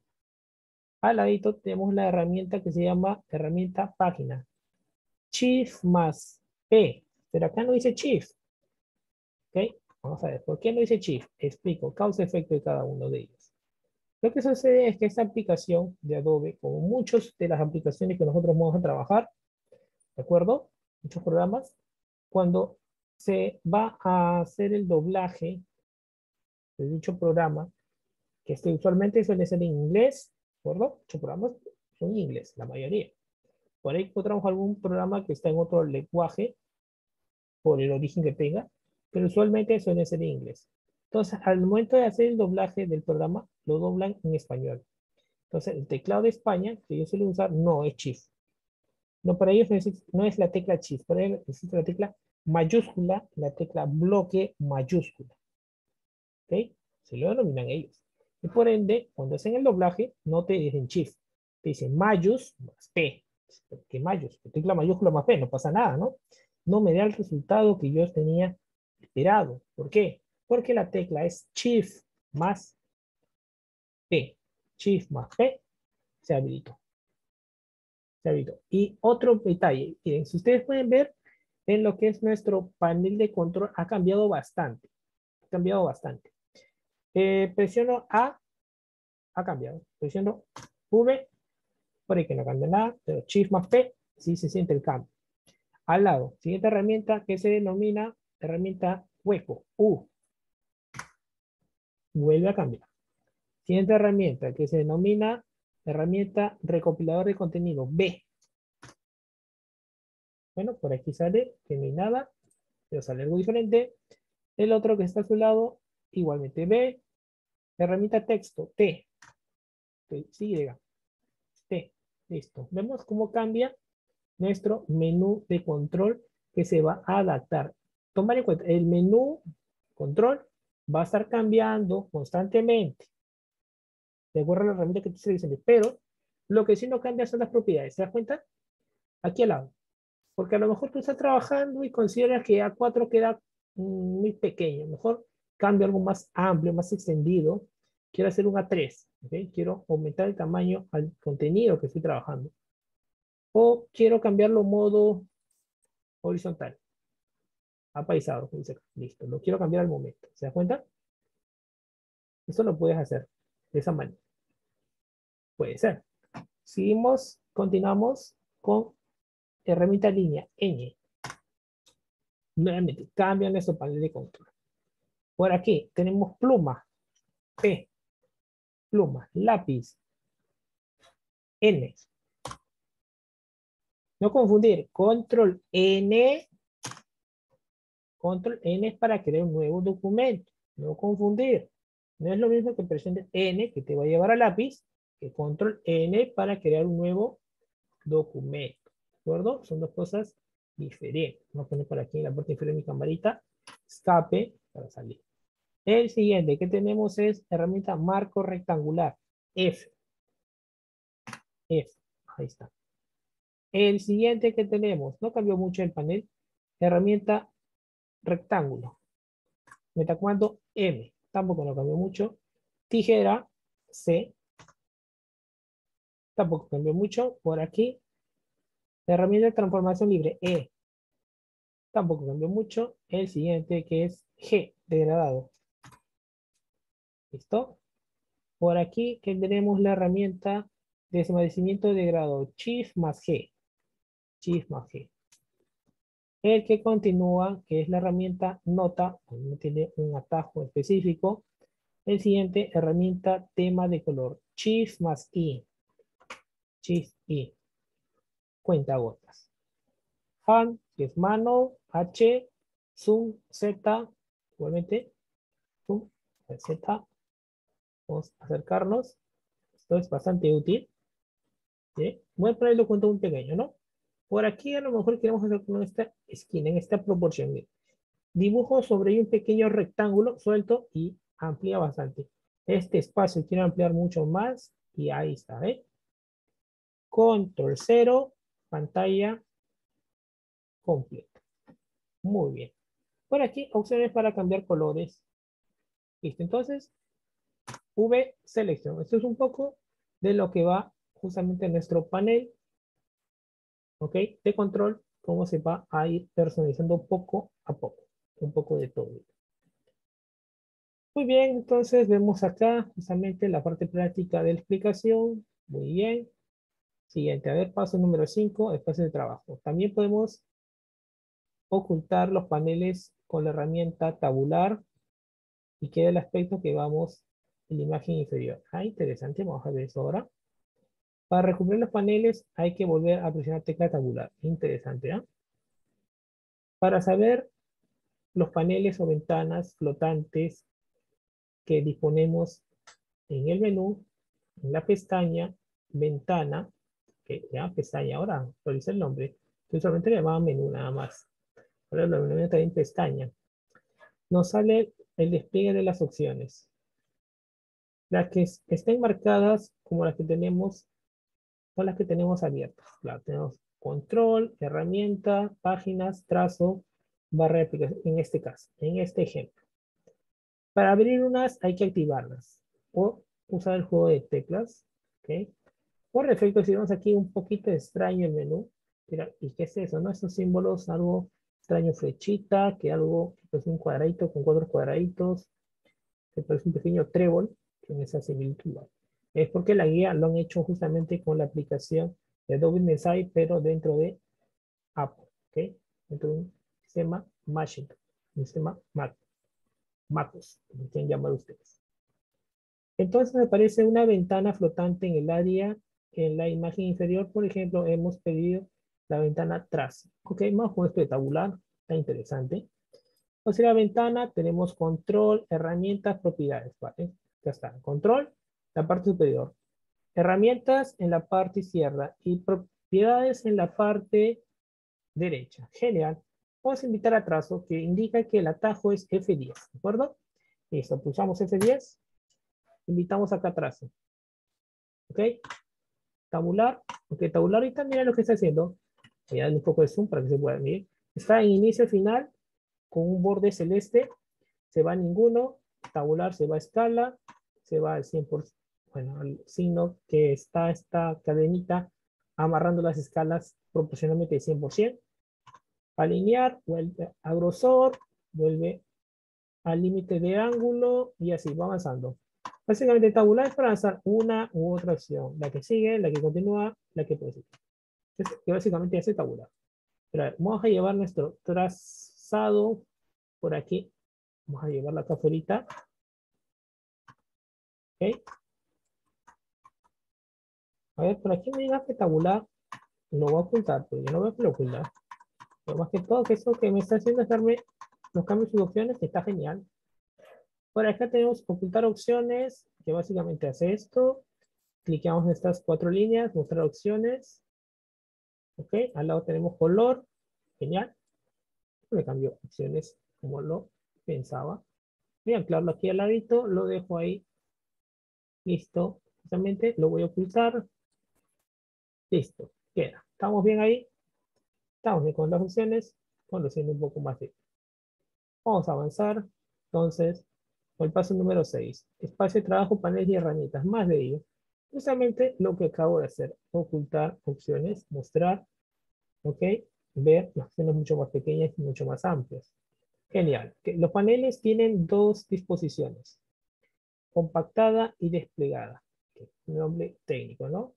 Speaker 1: Al ladito tenemos la herramienta que se llama herramienta página. Shift más P. Pero acá no dice Shift. ¿Ok? Vamos a ver. ¿Por qué no dice Shift? Explico. Causa-efecto de cada uno de ellos. Lo que sucede es que esta aplicación de Adobe, como muchas de las aplicaciones que nosotros vamos a trabajar, ¿de acuerdo? Muchos programas, cuando se va a hacer el doblaje de dicho programa, que este usualmente suele ser en inglés, ¿de acuerdo? Muchos programas son en inglés, la mayoría. Por ahí encontramos algún programa que está en otro lenguaje, por el origen que tenga, pero usualmente suele ser en inglés. Entonces, al momento de hacer el doblaje del programa, lo doblan en español. Entonces, el teclado de España, que yo suelo usar, no es Shift. No, para ellos no es la tecla Shift, para ellos existe la tecla mayúscula, la tecla bloque mayúscula. ¿Ok? Se lo denominan ellos. Y por ende, cuando hacen el doblaje, no te dicen Shift, te dicen mayús más P. ¿Qué mayús? Tecla mayúscula más P, no pasa nada, ¿no? No me da el resultado que yo tenía esperado. ¿Por qué? Porque la tecla es Shift más P. Shift más P se habilitó. Se habilitó. Y otro detalle, miren, si ustedes pueden ver, en lo que es nuestro panel de control ha cambiado bastante. Ha cambiado bastante. Eh, presiono A, ha cambiado. Presiono V, por ahí que no cambia nada, pero Shift más P, sí se siente el cambio. Al lado, siguiente herramienta que se denomina herramienta hueco, U. Vuelve a cambiar. Siguiente herramienta que se denomina herramienta recopilador de contenido, B. Bueno, por aquí sale que no hay nada, pero sale algo diferente. El otro que está a su lado, igualmente B. Herramienta texto, T. Sí, T. Listo. Vemos cómo cambia nuestro menú de control que se va a adaptar. Tomar en cuenta, el menú control va a estar cambiando constantemente. De acuerdo a la herramienta que tú selecciones. Pero lo que sí no cambia son las propiedades. ¿Se das cuenta? Aquí al lado. Porque a lo mejor tú estás trabajando y consideras que A cuatro queda muy pequeño. Mejor cambio algo más amplio, más extendido. Quiero hacer un A tres. ¿Okay? Quiero aumentar el tamaño al contenido que estoy trabajando. O quiero cambiarlo modo horizontal. Apaisado. Listo. Lo quiero cambiar al momento. ¿Se da cuenta? Eso lo puedes hacer de esa manera. Puede ser. Seguimos, continuamos con herramienta línea N. Nuevamente, cambia nuestro panel de control. Por aquí tenemos pluma, P, pluma, lápiz, N. No confundir, control N, control N es para crear un nuevo documento. No confundir. No es lo mismo que presiones N, que te va a llevar al lápiz, que control N para crear un nuevo documento. ¿De acuerdo? Son dos cosas diferentes. Vamos a poner por aquí en la parte inferior de mi camarita, escape para salir. El siguiente que tenemos es herramienta marco rectangular, F. F, ahí está. El siguiente que tenemos, no cambió mucho el panel, herramienta rectángulo. Metacomando M, tampoco no cambió mucho. Tijera, C, tampoco cambió mucho. Por aquí, herramienta de transformación libre, E, tampoco cambió mucho. El siguiente que es G, degradado. ¿Listo? Por aquí tendremos la herramienta de desvanecimiento de grado Shift más G. Shift más G. El que continúa, que es la herramienta nota, no tiene un atajo específico. El siguiente, herramienta tema de color. Shift más I. Shift I. Cuentagotas. Hand, que es mano. H. Zoom, Z. Igualmente. Zoom, Z. Vamos a acercarnos. Esto es bastante útil. ¿Sí? Voy a ponerlo cuento muy pequeño, ¿no? Por aquí a lo mejor queremos hacer con esta esquina, en esta proporción. Dibujo sobre un pequeño rectángulo suelto y amplía bastante. Este espacio quiero ampliar mucho más y ahí está, ¿eh? Control cero, pantalla completa. Muy bien. Por aquí, opciones para cambiar colores. Listo, entonces, V selección. Esto es un poco de lo que va justamente en nuestro panel, ¿ok? De control, cómo se va a ir personalizando poco a poco. Un poco de todo. Muy bien, entonces vemos acá justamente la parte práctica de la explicación. Muy bien. Siguiente, a ver, paso número cinco, espacio de trabajo. También podemos ocultar los paneles con la herramienta tabular y queda el aspecto que vamos en la imagen inferior. Ah, interesante, vamos a ver eso ahora. Para recuperar los paneles hay que volver a presionar tecla tabular. Interesante, ¿ah? ¿eh? Para saber los paneles o ventanas flotantes que disponemos en el menú, en la pestaña, ventana, que ya pestaña, ahora actualiza el nombre, yo solamente le llamaba menú nada más. Ahora lo denomino también pestaña. Nos sale el despliegue de las opciones. Las que estén marcadas como las que tenemos, son las que tenemos abiertas. Claro, tenemos control, herramienta, páginas, trazo, barra de aplicación, en este caso, en este ejemplo. Para abrir unas hay que activarlas o usar el juego de teclas. ¿Ok? Por defecto, si vemos aquí un poquito extraño el menú. Mira, ¿y qué es eso? ¿No? Estos símbolos, algo extraño, flechita, que algo, que parece un cuadradito con cuatro cuadraditos, que parece un pequeño trébol, en esa similitud. Es porque la guía lo han hecho justamente con la aplicación de Adobe Messiah, pero dentro de Apple, ¿ok? Dentro de un sistema Macintosh, un sistema Mac, MacOS, como quieran llamar ustedes. Entonces me aparece una ventana flotante en el área, en la imagen inferior, por ejemplo, hemos pedido la ventana trazo. Ok, vamos con esto de tabular, está interesante. Entonces la ventana tenemos control, herramientas, propiedades, ¿vale? Ya está, control, la parte superior. Herramientas en la parte izquierda y propiedades en la parte derecha. Genial. Vamos a invitar a trazo que indica que el atajo es F diez, ¿de acuerdo? Listo, pulsamos F diez. Invitamos acá atrás. ¿Ok? Tabular. Ok, tabular ahorita mira lo que está haciendo. Voy a darle un poco de zoom para que se pueda ver. Está en inicio final con un borde celeste. Se va a ninguno. Tabular se va a escala. Se va al cien por ciento. Bueno, al signo que está esta cadenita amarrando las escalas proporcionalmente de cien por ciento. Alinear, vuelve a grosor, vuelve al límite de ángulo y así va avanzando. Básicamente tabular es para lanzar una u otra opción. La que sigue, la que continúa, la que puede seguir. Es que básicamente hace tabular. Pero a ver, vamos a llevar nuestro trazado por aquí. Vamos a llevarla acá afuera. ¿Ok? A ver, por aquí me diga que tabular lo voy a ocultar, pero yo no voy a ocultar. Pero más que todo, que eso que me está haciendo es darme los cambios y opciones, que está genial. Por acá tenemos ocultar opciones, que básicamente hace esto. Cliqueamos en estas cuatro líneas, mostrar opciones. Ok, al lado tenemos color. Genial. Me cambió opciones como lo pensaba. Voy a anclarlo aquí al ladito, lo dejo ahí. Listo. Justamente lo voy a ocultar. Listo. Queda. ¿Estamos bien ahí? Estamos bien con las opciones. Conociendo un poco más de. Vamos a avanzar. Entonces, con el paso número seis. Espacio de trabajo, paneles y herramientas. Más de ello. Justamente lo que acabo de hacer. Ocultar opciones, mostrar, ok, ver las opciones mucho más pequeñas y mucho más amplias. Genial. Los paneles tienen dos disposiciones. compactada y desplegada. Nombre técnico, ¿no?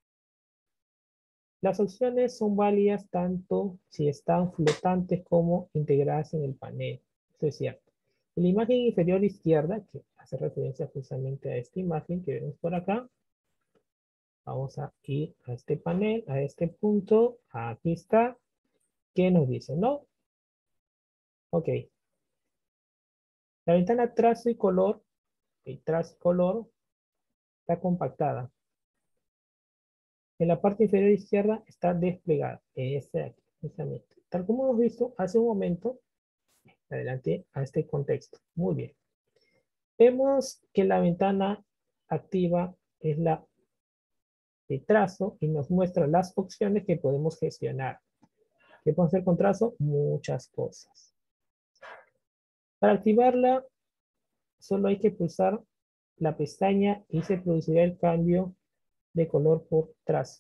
Speaker 1: Las opciones son válidas tanto si están flotantes como integradas en el panel. Eso es cierto. En la imagen inferior izquierda, que hace referencia justamente a esta imagen que vemos por acá, vamos a ir a este panel, a este punto. Aquí está. ¿Qué nos dice? ¿No? Ok. La ventana trazo y color, el trazo y color, está compactada. En la parte inferior izquierda está desplegada. Este de aquí, justamente. Tal como hemos visto hace un momento, adelante a este contexto. Muy bien. Vemos que la ventana activa es la de trazo y nos muestra las opciones que podemos gestionar. ¿Qué podemos hacer con trazo? Muchas cosas. Para activarla, solo hay que pulsar la pestaña y se producirá el cambio de color por trazo.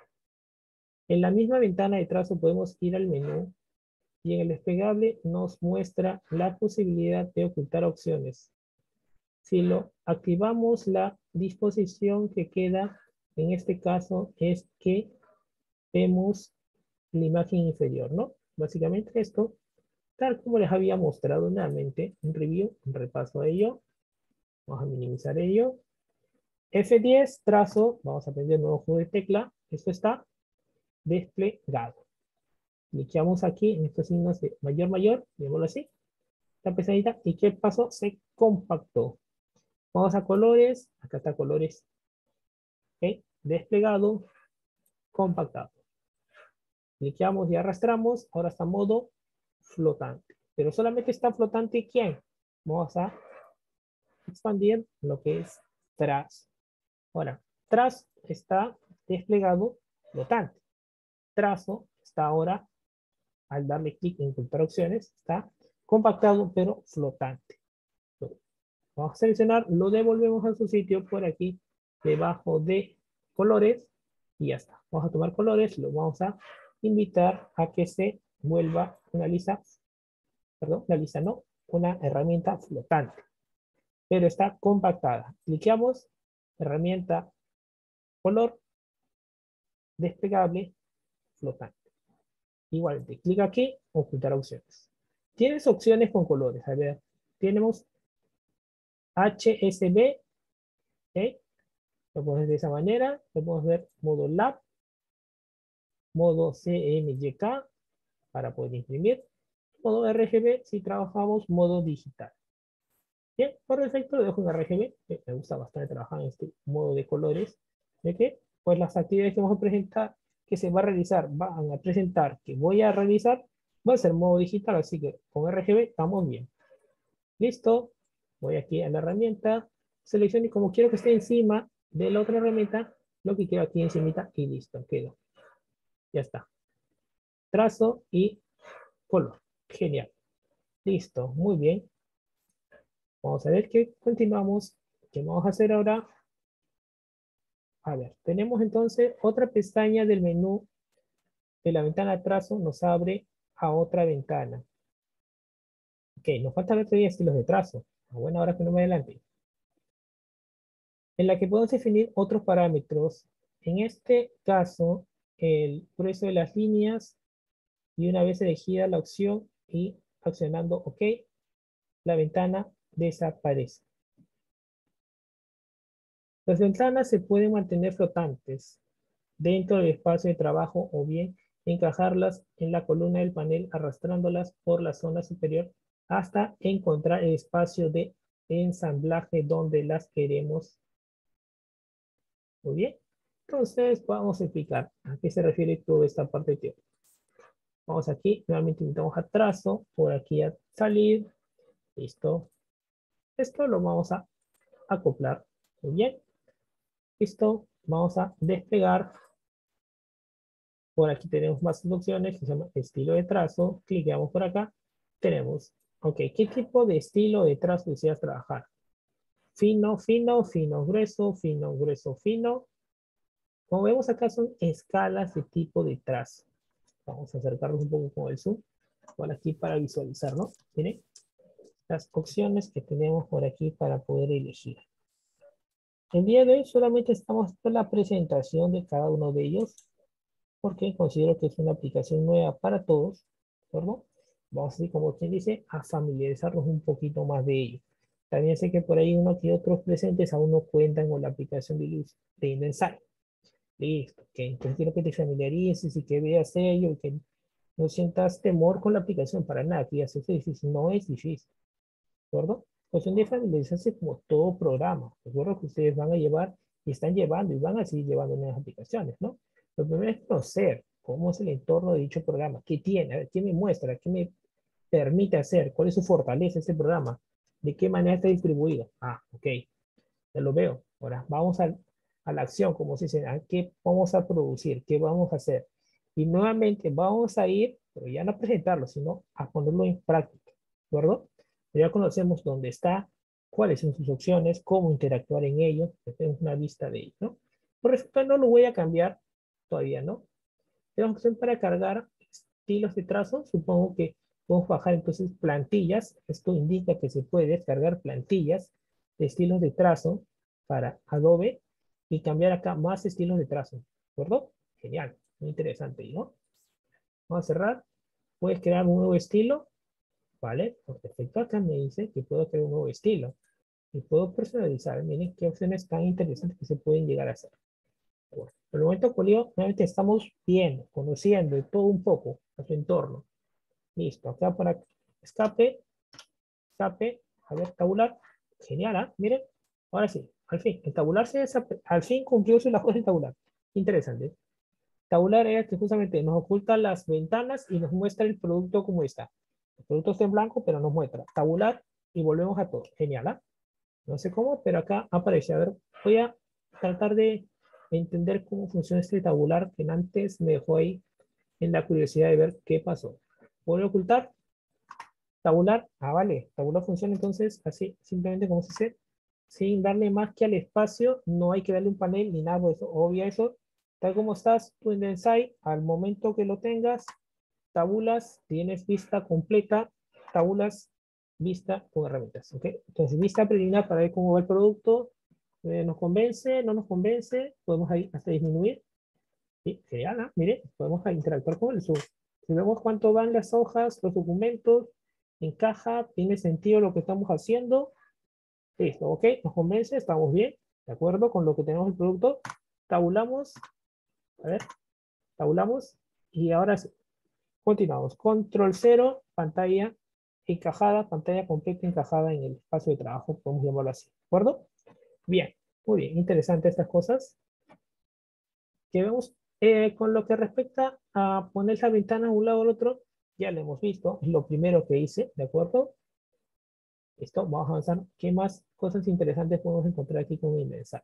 Speaker 1: En la misma ventana de trazo podemos ir al menú y en el desplegable nos muestra la posibilidad de ocultar opciones. Si lo activamos, la disposición que queda en este caso es que vemos la imagen inferior, ¿no? Básicamente esto, tal como les había mostrado nuevamente, un review, un repaso a ello. Vamos a minimizar ello. F diez, trazo, vamos a aprender un nuevo juego de tecla. Esto está desplegado. Cliqueamos aquí en estos signos de mayor, mayor, digámoslo así. La pesadita, ¿y qué pasó? Se compactó. Vamos a colores, acá está colores. ¿Ok? Desplegado, compactado. Cliqueamos y arrastramos, ahora está en modo flotante. Pero solamente está flotante, ¿quién? Vamos a expandir lo que es trazo. Ahora, trazo está desplegado flotante. Trazo está ahora, al darle clic en ocultar opciones, está compactado pero flotante. Vamos a seleccionar, lo devolvemos a su sitio por aquí, debajo de colores, y ya está. Vamos a tomar colores, lo vamos a invitar a que se vuelva una lista, perdón, una lista no, una herramienta flotante, pero está compactada. Cliqueamos, herramienta, color, desplegable, flotante. Igualmente, clic aquí, ocultar opciones. Tienes opciones con colores, a ver, tenemos H S B, ¿ok? Lo podemos ver de esa manera, lo podemos ver modo lab, modo C M Y K para poder imprimir, modo R G B si trabajamos modo digital. Bien, por defecto lo dejo en R G B, eh, me gusta bastante trabajar en este modo de colores, de que pues las actividades que vamos a presentar, que se va a realizar, van a presentar, que voy a realizar, va a ser modo digital, así que con R G B estamos bien. Listo, voy aquí a la herramienta, selecciono y como quiero que esté encima de la otra herramienta, lo que quiero aquí encima y listo, quedó. Ya está. Trazo y color. Genial. Listo, muy bien. Vamos a ver qué continuamos. ¿Qué vamos a hacer ahora? A ver, tenemos entonces otra pestaña del menú de la ventana trazo, nos abre a otra ventana. Ok, nos falta ver todavía estilos de trazo. A buena hora que no me adelante. En la que podemos definir otros parámetros. En este caso, el grueso de las líneas y una vez elegida la opción y accionando OK, la ventana desaparece. Las ventanas se pueden mantener flotantes dentro del espacio de trabajo o bien encajarlas en la columna del panel arrastrándolas por la zona superior hasta encontrar el espacio de ensamblaje donde las queremos. Muy bien. Entonces vamos a explicar a qué se refiere toda esta parte teórica. Vamos aquí, nuevamente invitamos a trazo, por aquí a salir. Listo. Esto lo vamos a acoplar. Muy bien. Listo. Vamos a desplegar. Por aquí tenemos más opciones que se llama estilo de trazo. Cliqueamos por acá. Tenemos, ok, ¿qué tipo de estilo de trazo deseas trabajar? Fino, fino, fino, grueso, fino, grueso, fino. Como vemos acá son escalas de tipo de trazo. Vamos a acercarnos un poco con el zoom. Por aquí para visualizar, ¿no? Miren las opciones que tenemos por aquí para poder elegir. El día de hoy solamente estamos con la presentación de cada uno de ellos, porque considero que es una aplicación nueva para todos, ¿de acuerdo? Vamos a ir, como quien dice, a familiarizarnos un poquito más de ello. También sé que por ahí uno que otros presentes aún no cuentan con la aplicación de, Luz- de Indensa. Listo, ok. Entonces quiero que te familiarices y que veas ello y que no sientas temor con la aplicación para nada, que ya se hace difícil, no es difícil, ¿de acuerdo? Cuestión de familiarizarse como todo programa, ¿de acuerdo? Que ustedes van a llevar y están llevando y van a seguir llevando nuevas aplicaciones, ¿no? Lo primero es conocer cómo es el entorno de dicho programa, qué tiene, a ver, qué me muestra, qué me permite hacer, cuál es su fortaleza ese programa, de qué manera está distribuido. Ah, ok, ya lo veo. Ahora vamos a, a la acción, como se dice, ¿a qué vamos a producir? ¿Qué vamos a hacer? Y nuevamente vamos a ir, pero ya no a presentarlo, sino a ponerlo en práctica, ¿de acuerdo? Ya conocemos dónde está, cuáles son sus opciones, cómo interactuar en ello, ya tenemos una vista de ello, ¿no? Por respecto, no lo voy a cambiar todavía, ¿no? Tenemos opción para cargar estilos de trazo, supongo que podemos bajar entonces plantillas, esto indica que se puede descargar plantillas de estilos de trazo para Adobe y cambiar acá más estilos de trazo, ¿de acuerdo? Genial, muy interesante, ¿no? Vamos a cerrar, puedes crear un nuevo estilo, ¿vale? Perfecto, acá me dice que puedo crear un nuevo estilo y puedo personalizar, miren qué opciones tan interesantes que se pueden llegar a hacer. Bueno, por el momento, Colío, nuevamente estamos viendo, conociendo de todo un poco a su entorno. Listo, acá para escape, escape, a ver, tabular. Genial, ¿ah? Miren, ahora sí, al fin, el tabular se desap- al fin cumplió su labor de tabular. Interesante. Tabular es que justamente nos oculta las ventanas y nos muestra el producto como está. El producto está en blanco, pero nos muestra tabular y volvemos a todo. Genial, ¿ah? No sé cómo, pero acá aparece. A ver, voy a tratar de entender cómo funciona este tabular que antes me dejó ahí en la curiosidad de ver qué pasó. ¿Puedo ocultar? Tabular. Ah, vale. Tabular funciona entonces así, simplemente como se dice, sin darle más que al espacio. No hay que darle un panel ni nada de eso. Obvia eso. Tal como estás tú en Densai, al momento que lo tengas, tabulas, tienes vista completa, tabulas, vista con herramientas, ¿ok? Entonces, vista preliminar para ver cómo va el producto, eh, nos convence, no nos convence, podemos ahí hasta disminuir, ¿sí? Genial, ¿no? Mire, podemos ahí interactuar con el zoom. Si vemos cuánto van las hojas, los documentos, encaja, tiene sentido lo que estamos haciendo, listo, ¿ok? Nos convence, estamos bien, ¿de acuerdo? Con lo que tenemos el producto, tabulamos, a ver, tabulamos, y ahora sí, continuamos. Control cero, pantalla encajada, pantalla completa encajada en el espacio de trabajo, podemos llamarlo así. ¿De acuerdo? Bien, muy bien, interesante estas cosas. Que vemos eh, con lo que respecta a poner la ventana a un lado o al otro, ya lo hemos visto, es lo primero que hice, ¿de acuerdo? Listo, vamos a avanzar. ¿Qué más cosas interesantes podemos encontrar aquí con el mensaje?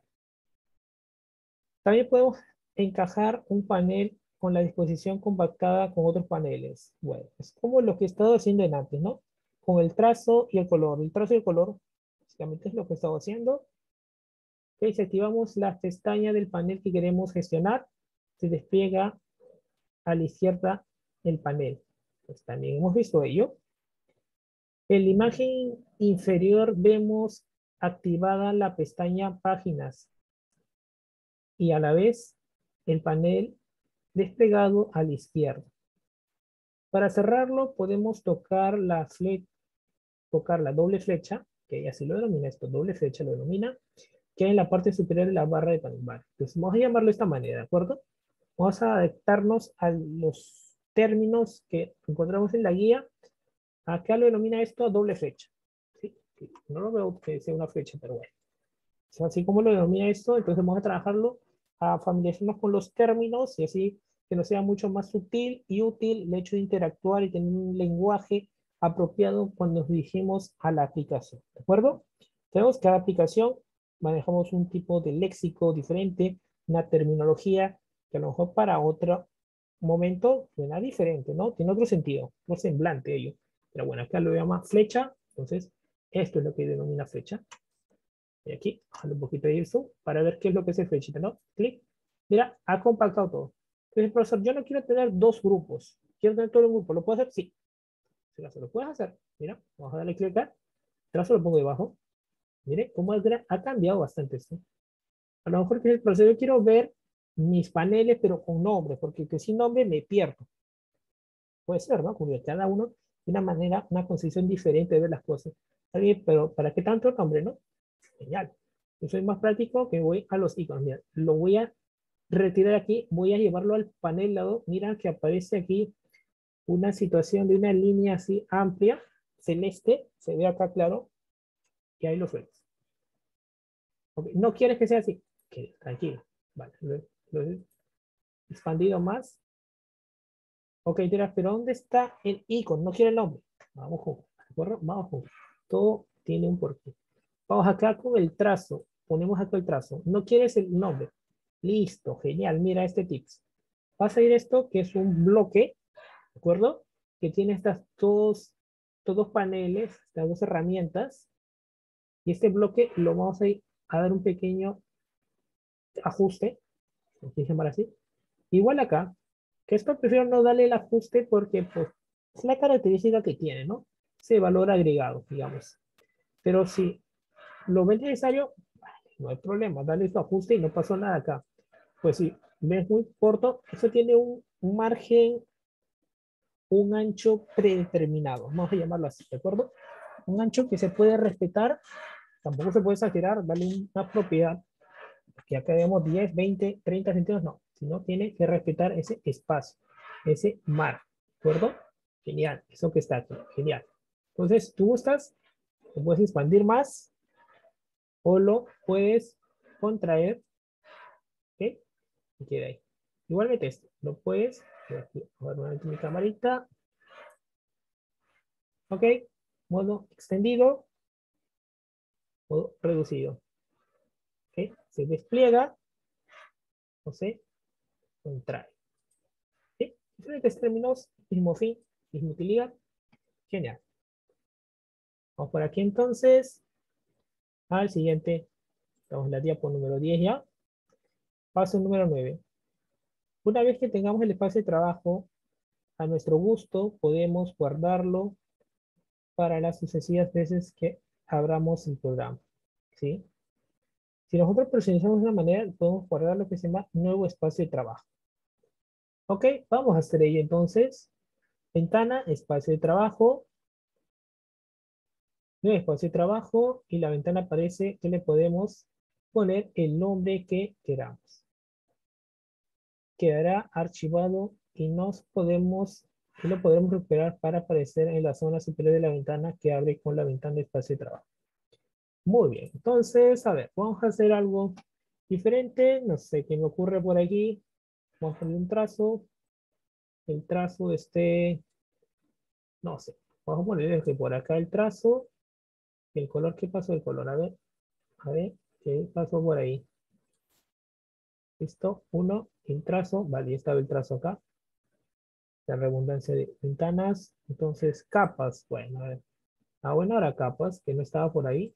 Speaker 1: También podemos encajar un panel con la disposición compactada con otros paneles. Bueno, es como lo que he estado haciendo en antes, ¿no? Con el trazo y el color. El trazo y el color, básicamente es lo que he estado haciendo. Ok, si activamos la pestaña del panel que queremos gestionar, se despliega a la izquierda el panel. Pues también hemos visto ello. En la imagen inferior vemos activada la pestaña páginas y a la vez el panel desplegado a la izquierda. Para cerrarlo podemos tocar la, fle tocar la doble flecha, que así lo denomina esto, doble flecha lo denomina, que en la parte superior de la barra de panel. Vale. Entonces vamos a llamarlo de esta manera, ¿de acuerdo? Vamos a adaptarnos a los términos que encontramos en la guía. Acá lo denomina esto doble flecha. ¿Sí? No lo veo que sea una flecha, pero bueno. Así como lo denomina esto, entonces vamos a trabajarlo, a familiarizarnos con los términos y así que nos sea mucho más sutil y útil el hecho de interactuar y tener un lenguaje apropiado cuando nos dirigimos a la aplicación. ¿De acuerdo? Tenemos cada aplicación, manejamos un tipo de léxico diferente, una terminología que a lo mejor para otro momento suena diferente, ¿no? Tiene otro sentido, no semblante ello. Pero bueno, acá lo llama flecha, entonces esto es lo que denomina flecha. Y aquí, bajando un poquito de zoom para ver qué es lo que es el flechita, ¿no? Clic. Mira, ha compactado todo. Entonces, profesor, yo no quiero tener dos grupos. Quiero tener todo un grupo. ¿Lo puedo hacer? Sí. Si lo, lo puedes hacer. Mira, vamos a darle clic acá. Trazo lo pongo debajo. Mire cómo ha, ha cambiado bastante esto. A lo mejor que es el proceso, yo quiero ver mis paneles, pero con nombre, porque que sin nombre me pierdo. Puede ser, ¿no? Como que cada uno de una manera, una concepción diferente de ver las cosas. Está bien, pero ¿para qué tanto nombre, no? Genial. Yo soy más práctico que voy a los iconos. Mira, lo voy a retirar aquí, voy a llevarlo al panel lado. Mira que aparece aquí una situación de una línea así amplia, celeste, se ve acá claro, y ahí lo sueltas. Okay. No quieres que sea así, okay, tranquilo. Vale, lo, lo he expandido más. Ok, dirás, pero ¿dónde está el icono? No quiere el nombre. Vamos juntos, ¿de acuerdo? Vamos juntos. Todo tiene un porqué. Vamos acá con el trazo. Ponemos acá el trazo. No quieres el nombre. Listo, genial. Mira este tips. Vas a ir esto, que es un bloque, ¿de acuerdo? Que tiene estas dos, dos paneles, estas dos herramientas. Y este bloque lo vamos a ir a dar un pequeño ajuste. Vamos a llamar así. Igual acá, que esto prefiero no darle el ajuste porque pues, es la característica que tiene, ¿no? Ese valor agregado, digamos. Pero si lo ves necesario, no hay problema, dale su ajuste y no pasó nada acá. Pues si ves muy corto, eso tiene un, un margen, un ancho predeterminado, vamos a llamarlo así, ¿de acuerdo? Un ancho que se puede respetar, tampoco se puede exagerar, darle una propiedad, que acá vemos diez, veinte, treinta centímetros, no, sino tiene que respetar ese espacio, ese mar, ¿de acuerdo? Genial, eso que está aquí, genial. Entonces, tú gustas, te puedes expandir más o lo puedes contraer, ¿ok? Y queda ahí. Igualmente esto, lo puedes, voy aquí a ver nuevamente mi camarita, ¿ok? Modo extendido, modo reducido, ¿ok? Se despliega o se contrae. ¿Sí? Diferentes términos, mismo fin, misma utilidad. Genial. Vamos por aquí entonces al siguiente. Estamos en la diapo número diez ya. Paso número nueve. Una vez que tengamos el espacio de trabajo a nuestro gusto, podemos guardarlo para las sucesivas veces que abramos el programa. ¿Sí? Si nosotros personalizamos de una manera, podemos guardar lo que se llama nuevo espacio de trabajo. Ok, vamos a hacer ello entonces. Ventana, espacio de trabajo. Nuevo espacio de trabajo y la ventana aparece que le podemos poner el nombre que queramos. Quedará archivado y nos podemos, y lo podremos recuperar para aparecer en la zona superior de la ventana que abre con la ventana de espacio de trabajo. Muy bien, entonces, a ver, vamos a hacer algo diferente. No sé qué me ocurre por aquí. Vamos a poner un trazo. El trazo este, no sé. Vamos a poner desde por acá el trazo. El color, ¿qué pasó el color? A ver, a ver, ¿qué pasó por ahí? Listo, uno, el trazo. Vale, ya estaba el trazo acá. La redundancia de ventanas. Entonces, capas. Bueno, a ver. Ah, bueno, ahora capas, que no estaba por ahí.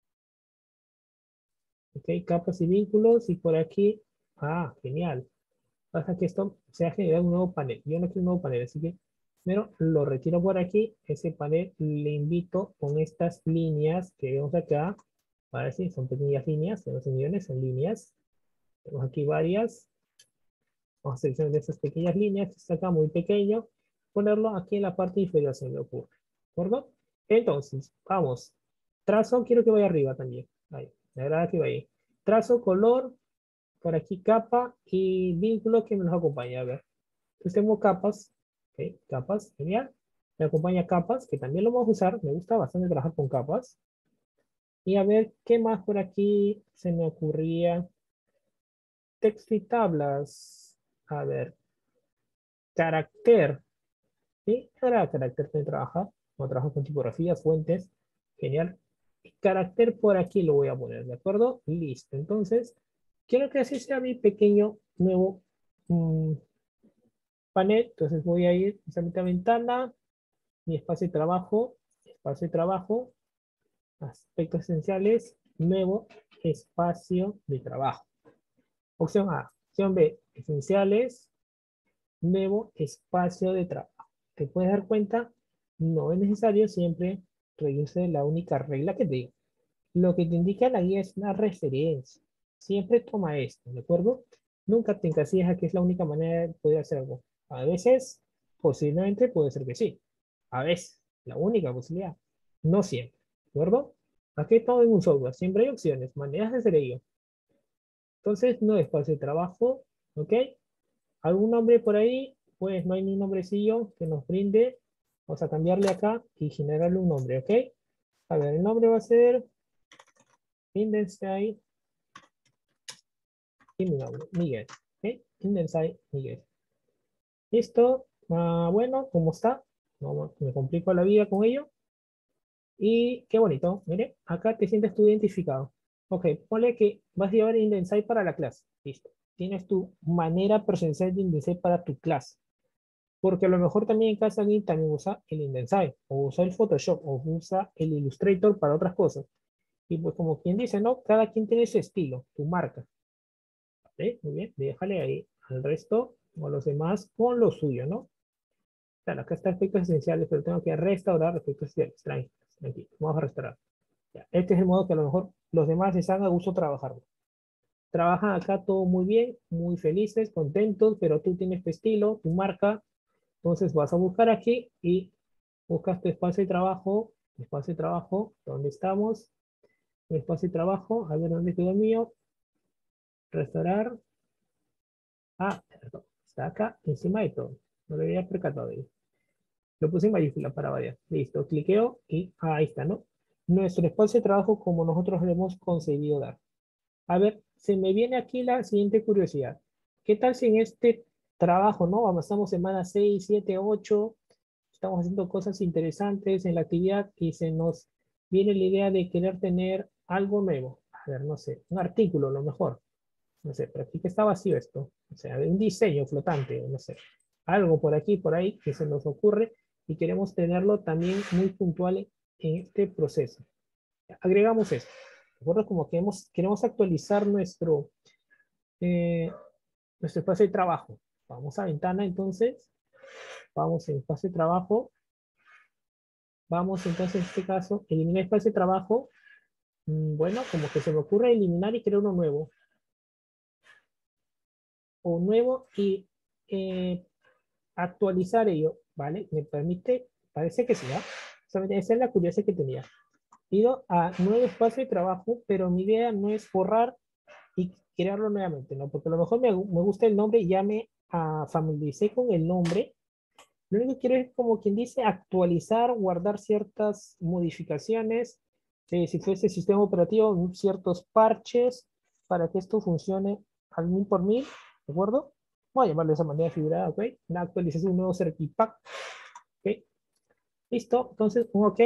Speaker 1: Ok, capas y vínculos. Y por aquí. Ah, genial. Pasa que esto se ha generado un nuevo panel. Yo no quiero un nuevo panel, así que primero lo retiro por aquí. Ese panel le invito con estas líneas que vemos acá. Ahora sí, son pequeñas líneas, no son millones, son líneas. Tenemos aquí varias. Vamos a seleccionar esas pequeñas líneas, que está acá muy pequeño. Ponerlo aquí en la parte inferior, se me ocurre. ¿De acuerdo? Entonces, vamos. Trazo, quiero que vaya arriba también. Ahí, me agrada que vaya ahí. Trazo, color, por aquí capa y vínculo que me nos acompaña. A ver. Entonces tengo capas. Ok, capas, genial. Me acompaña capas, que también lo vamos a usar. Me gusta bastante trabajar con capas. Y a ver, ¿qué más por aquí se me ocurría? Texto y tablas. A ver. Carácter. ¿Sí? Ahora carácter de trabajar. Como trabajo con tipografías, fuentes. Genial. Y carácter por aquí lo voy a poner, ¿de acuerdo? Listo. Entonces, quiero que así sea mi pequeño nuevo mmm, panel. Entonces voy a ir a esta ventana, mi espacio de trabajo, espacio de trabajo, aspectos esenciales, nuevo espacio de trabajo. Opción A. Opción B, esenciales, nuevo espacio de trabajo. ¿Te puedes dar cuenta? No es necesario siempre reírse de la única regla que te digo. Lo que te indica la guía es una referencia. Siempre toma esto, ¿de acuerdo? Nunca te encasillas a que es la única manera de poder hacer algo. A veces, posiblemente puede ser que sí. A veces, la única posibilidad. No siempre, ¿de acuerdo? Aquí todo en un software. Siempre hay opciones, maneras de hacer ello. Entonces, no espacio de trabajo, ¿ok? ¿Algún nombre por ahí? Pues no hay ni un nombrecillo que nos brinde. Vamos a cambiarle acá y generarle un nombre, ¿ok? A ver, el nombre va a ser Indensai y mi nombre, Miguel. ¿Ok? Indensai Miguel. Listo. Ah, bueno, ¿cómo está? No me complico la vida con ello. Y qué bonito. Mire, acá te sientes tú identificado. Ok, ponle que vas a llevar Indensai para la clase. Listo. Tienes tu manera personal de Indensai para tu clase. Porque a lo mejor también en casa alguien también usa el Indensai, o usa el Photoshop, o usa el Illustrator para otras cosas. Y pues como quien dice, ¿no? Cada quien tiene su estilo, tu marca. ¿Vale? Muy bien, déjale ahí al resto, o a los demás, con lo suyo, ¿no? Claro, acá está efectos esenciales, pero tengo que restaurar efectos esenciales. Tranquilo, tranquilo, vamos a restaurar. Ya, este es el modo que a lo mejor los demás están a gusto trabajarlo. Trabajan acá todo muy bien, muy felices, contentos, pero tú tienes tu estilo, tu marca. Entonces vas a buscar aquí y buscas tu espacio de trabajo, espacio de trabajo, ¿dónde estamos? Mi espacio de trabajo, a ver dónde quedó el mío. Restaurar. Ah, perdón, está acá encima de todo. No lo había percatado de ello. Lo puse en mayúscula para variar. Listo, cliqueo y ah, ahí está, ¿no? Nuestro espacio de trabajo como nosotros lo hemos concebido dar. A ver, se me viene aquí la siguiente curiosidad. ¿Qué tal si en este trabajo, ¿no? Avanzamos semana seis, siete, ocho, estamos haciendo cosas interesantes en la actividad y se nos viene la idea de querer tener algo nuevo? A ver, no sé, un artículo, a lo mejor. No sé, pero aquí que está vacío esto. O sea, un diseño flotante, no sé. Algo por aquí, por ahí, que se nos ocurre y queremos tenerlo también muy puntual en este proceso. Agregamos esto. ¿De acuerdo? Como que hemos, queremos actualizar nuestro, eh, nuestro espacio de trabajo. Vamos a ventana entonces. Vamos en espacio de trabajo. Vamos entonces en este caso, eliminar espacio de trabajo. Mm, Bueno, como que se me ocurre eliminar y crear uno nuevo. O nuevo y eh, actualizar ello, ¿vale? Me permite, parece que sí, ¿no? Solamente esa es la curiosidad que tenía. Ido a nuevo espacio de trabajo, pero mi idea no es borrar y crearlo nuevamente, ¿no? Porque a lo mejor me, me gusta el nombre y ya me uh, familiaricé con el nombre. Lo único que quiero es, como quien dice, actualizar, guardar ciertas modificaciones, eh, si fuese sistema operativo, ciertos parches, para que esto funcione al mil por mil, ¿de acuerdo? Voy a llamarlo de esa manera figurada, ¿ok? La actualización, un nuevo Certipack, ¿ok? Listo, entonces un OK.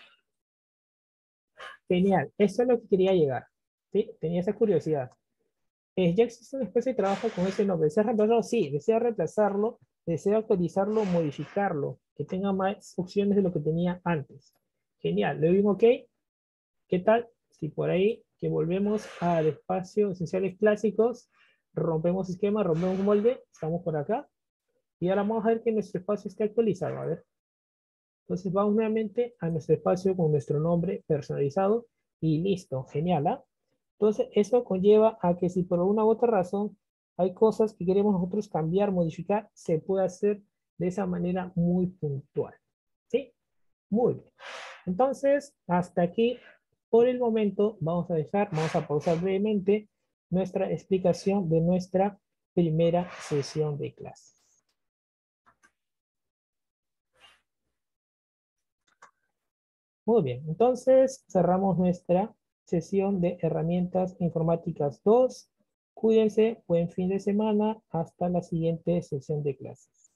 Speaker 1: Genial, eso es lo que quería llegar, ¿sí? Tenía esa curiosidad. Eh, ya existe una especie de trabajo con ese nombre. ¿Desea reemplazarlo? Sí, desea reemplazarlo, desea actualizarlo, modificarlo, que tenga más opciones de lo que tenía antes. Genial, le doy un OK. ¿Qué tal? Si por ahí que volvemos al espacio esenciales clásicos, rompemos esquema, rompemos molde, estamos por acá. Y ahora vamos a ver que nuestro espacio esté actualizado. A ver. Entonces vamos nuevamente a nuestro espacio con nuestro nombre personalizado y listo. Genial, ¿ah? Entonces eso conlleva a que si por una u otra razón hay cosas que queremos nosotros cambiar, modificar, se puede hacer de esa manera muy puntual. ¿Sí? Muy bien. Entonces, hasta aquí, por el momento, vamos a dejar, vamos a pausar brevemente nuestra explicación de nuestra primera sesión de clase. Muy bien, entonces cerramos nuestra sesión de herramientas informáticas dos. Cuídense, buen fin de semana, hasta la siguiente sesión de clases.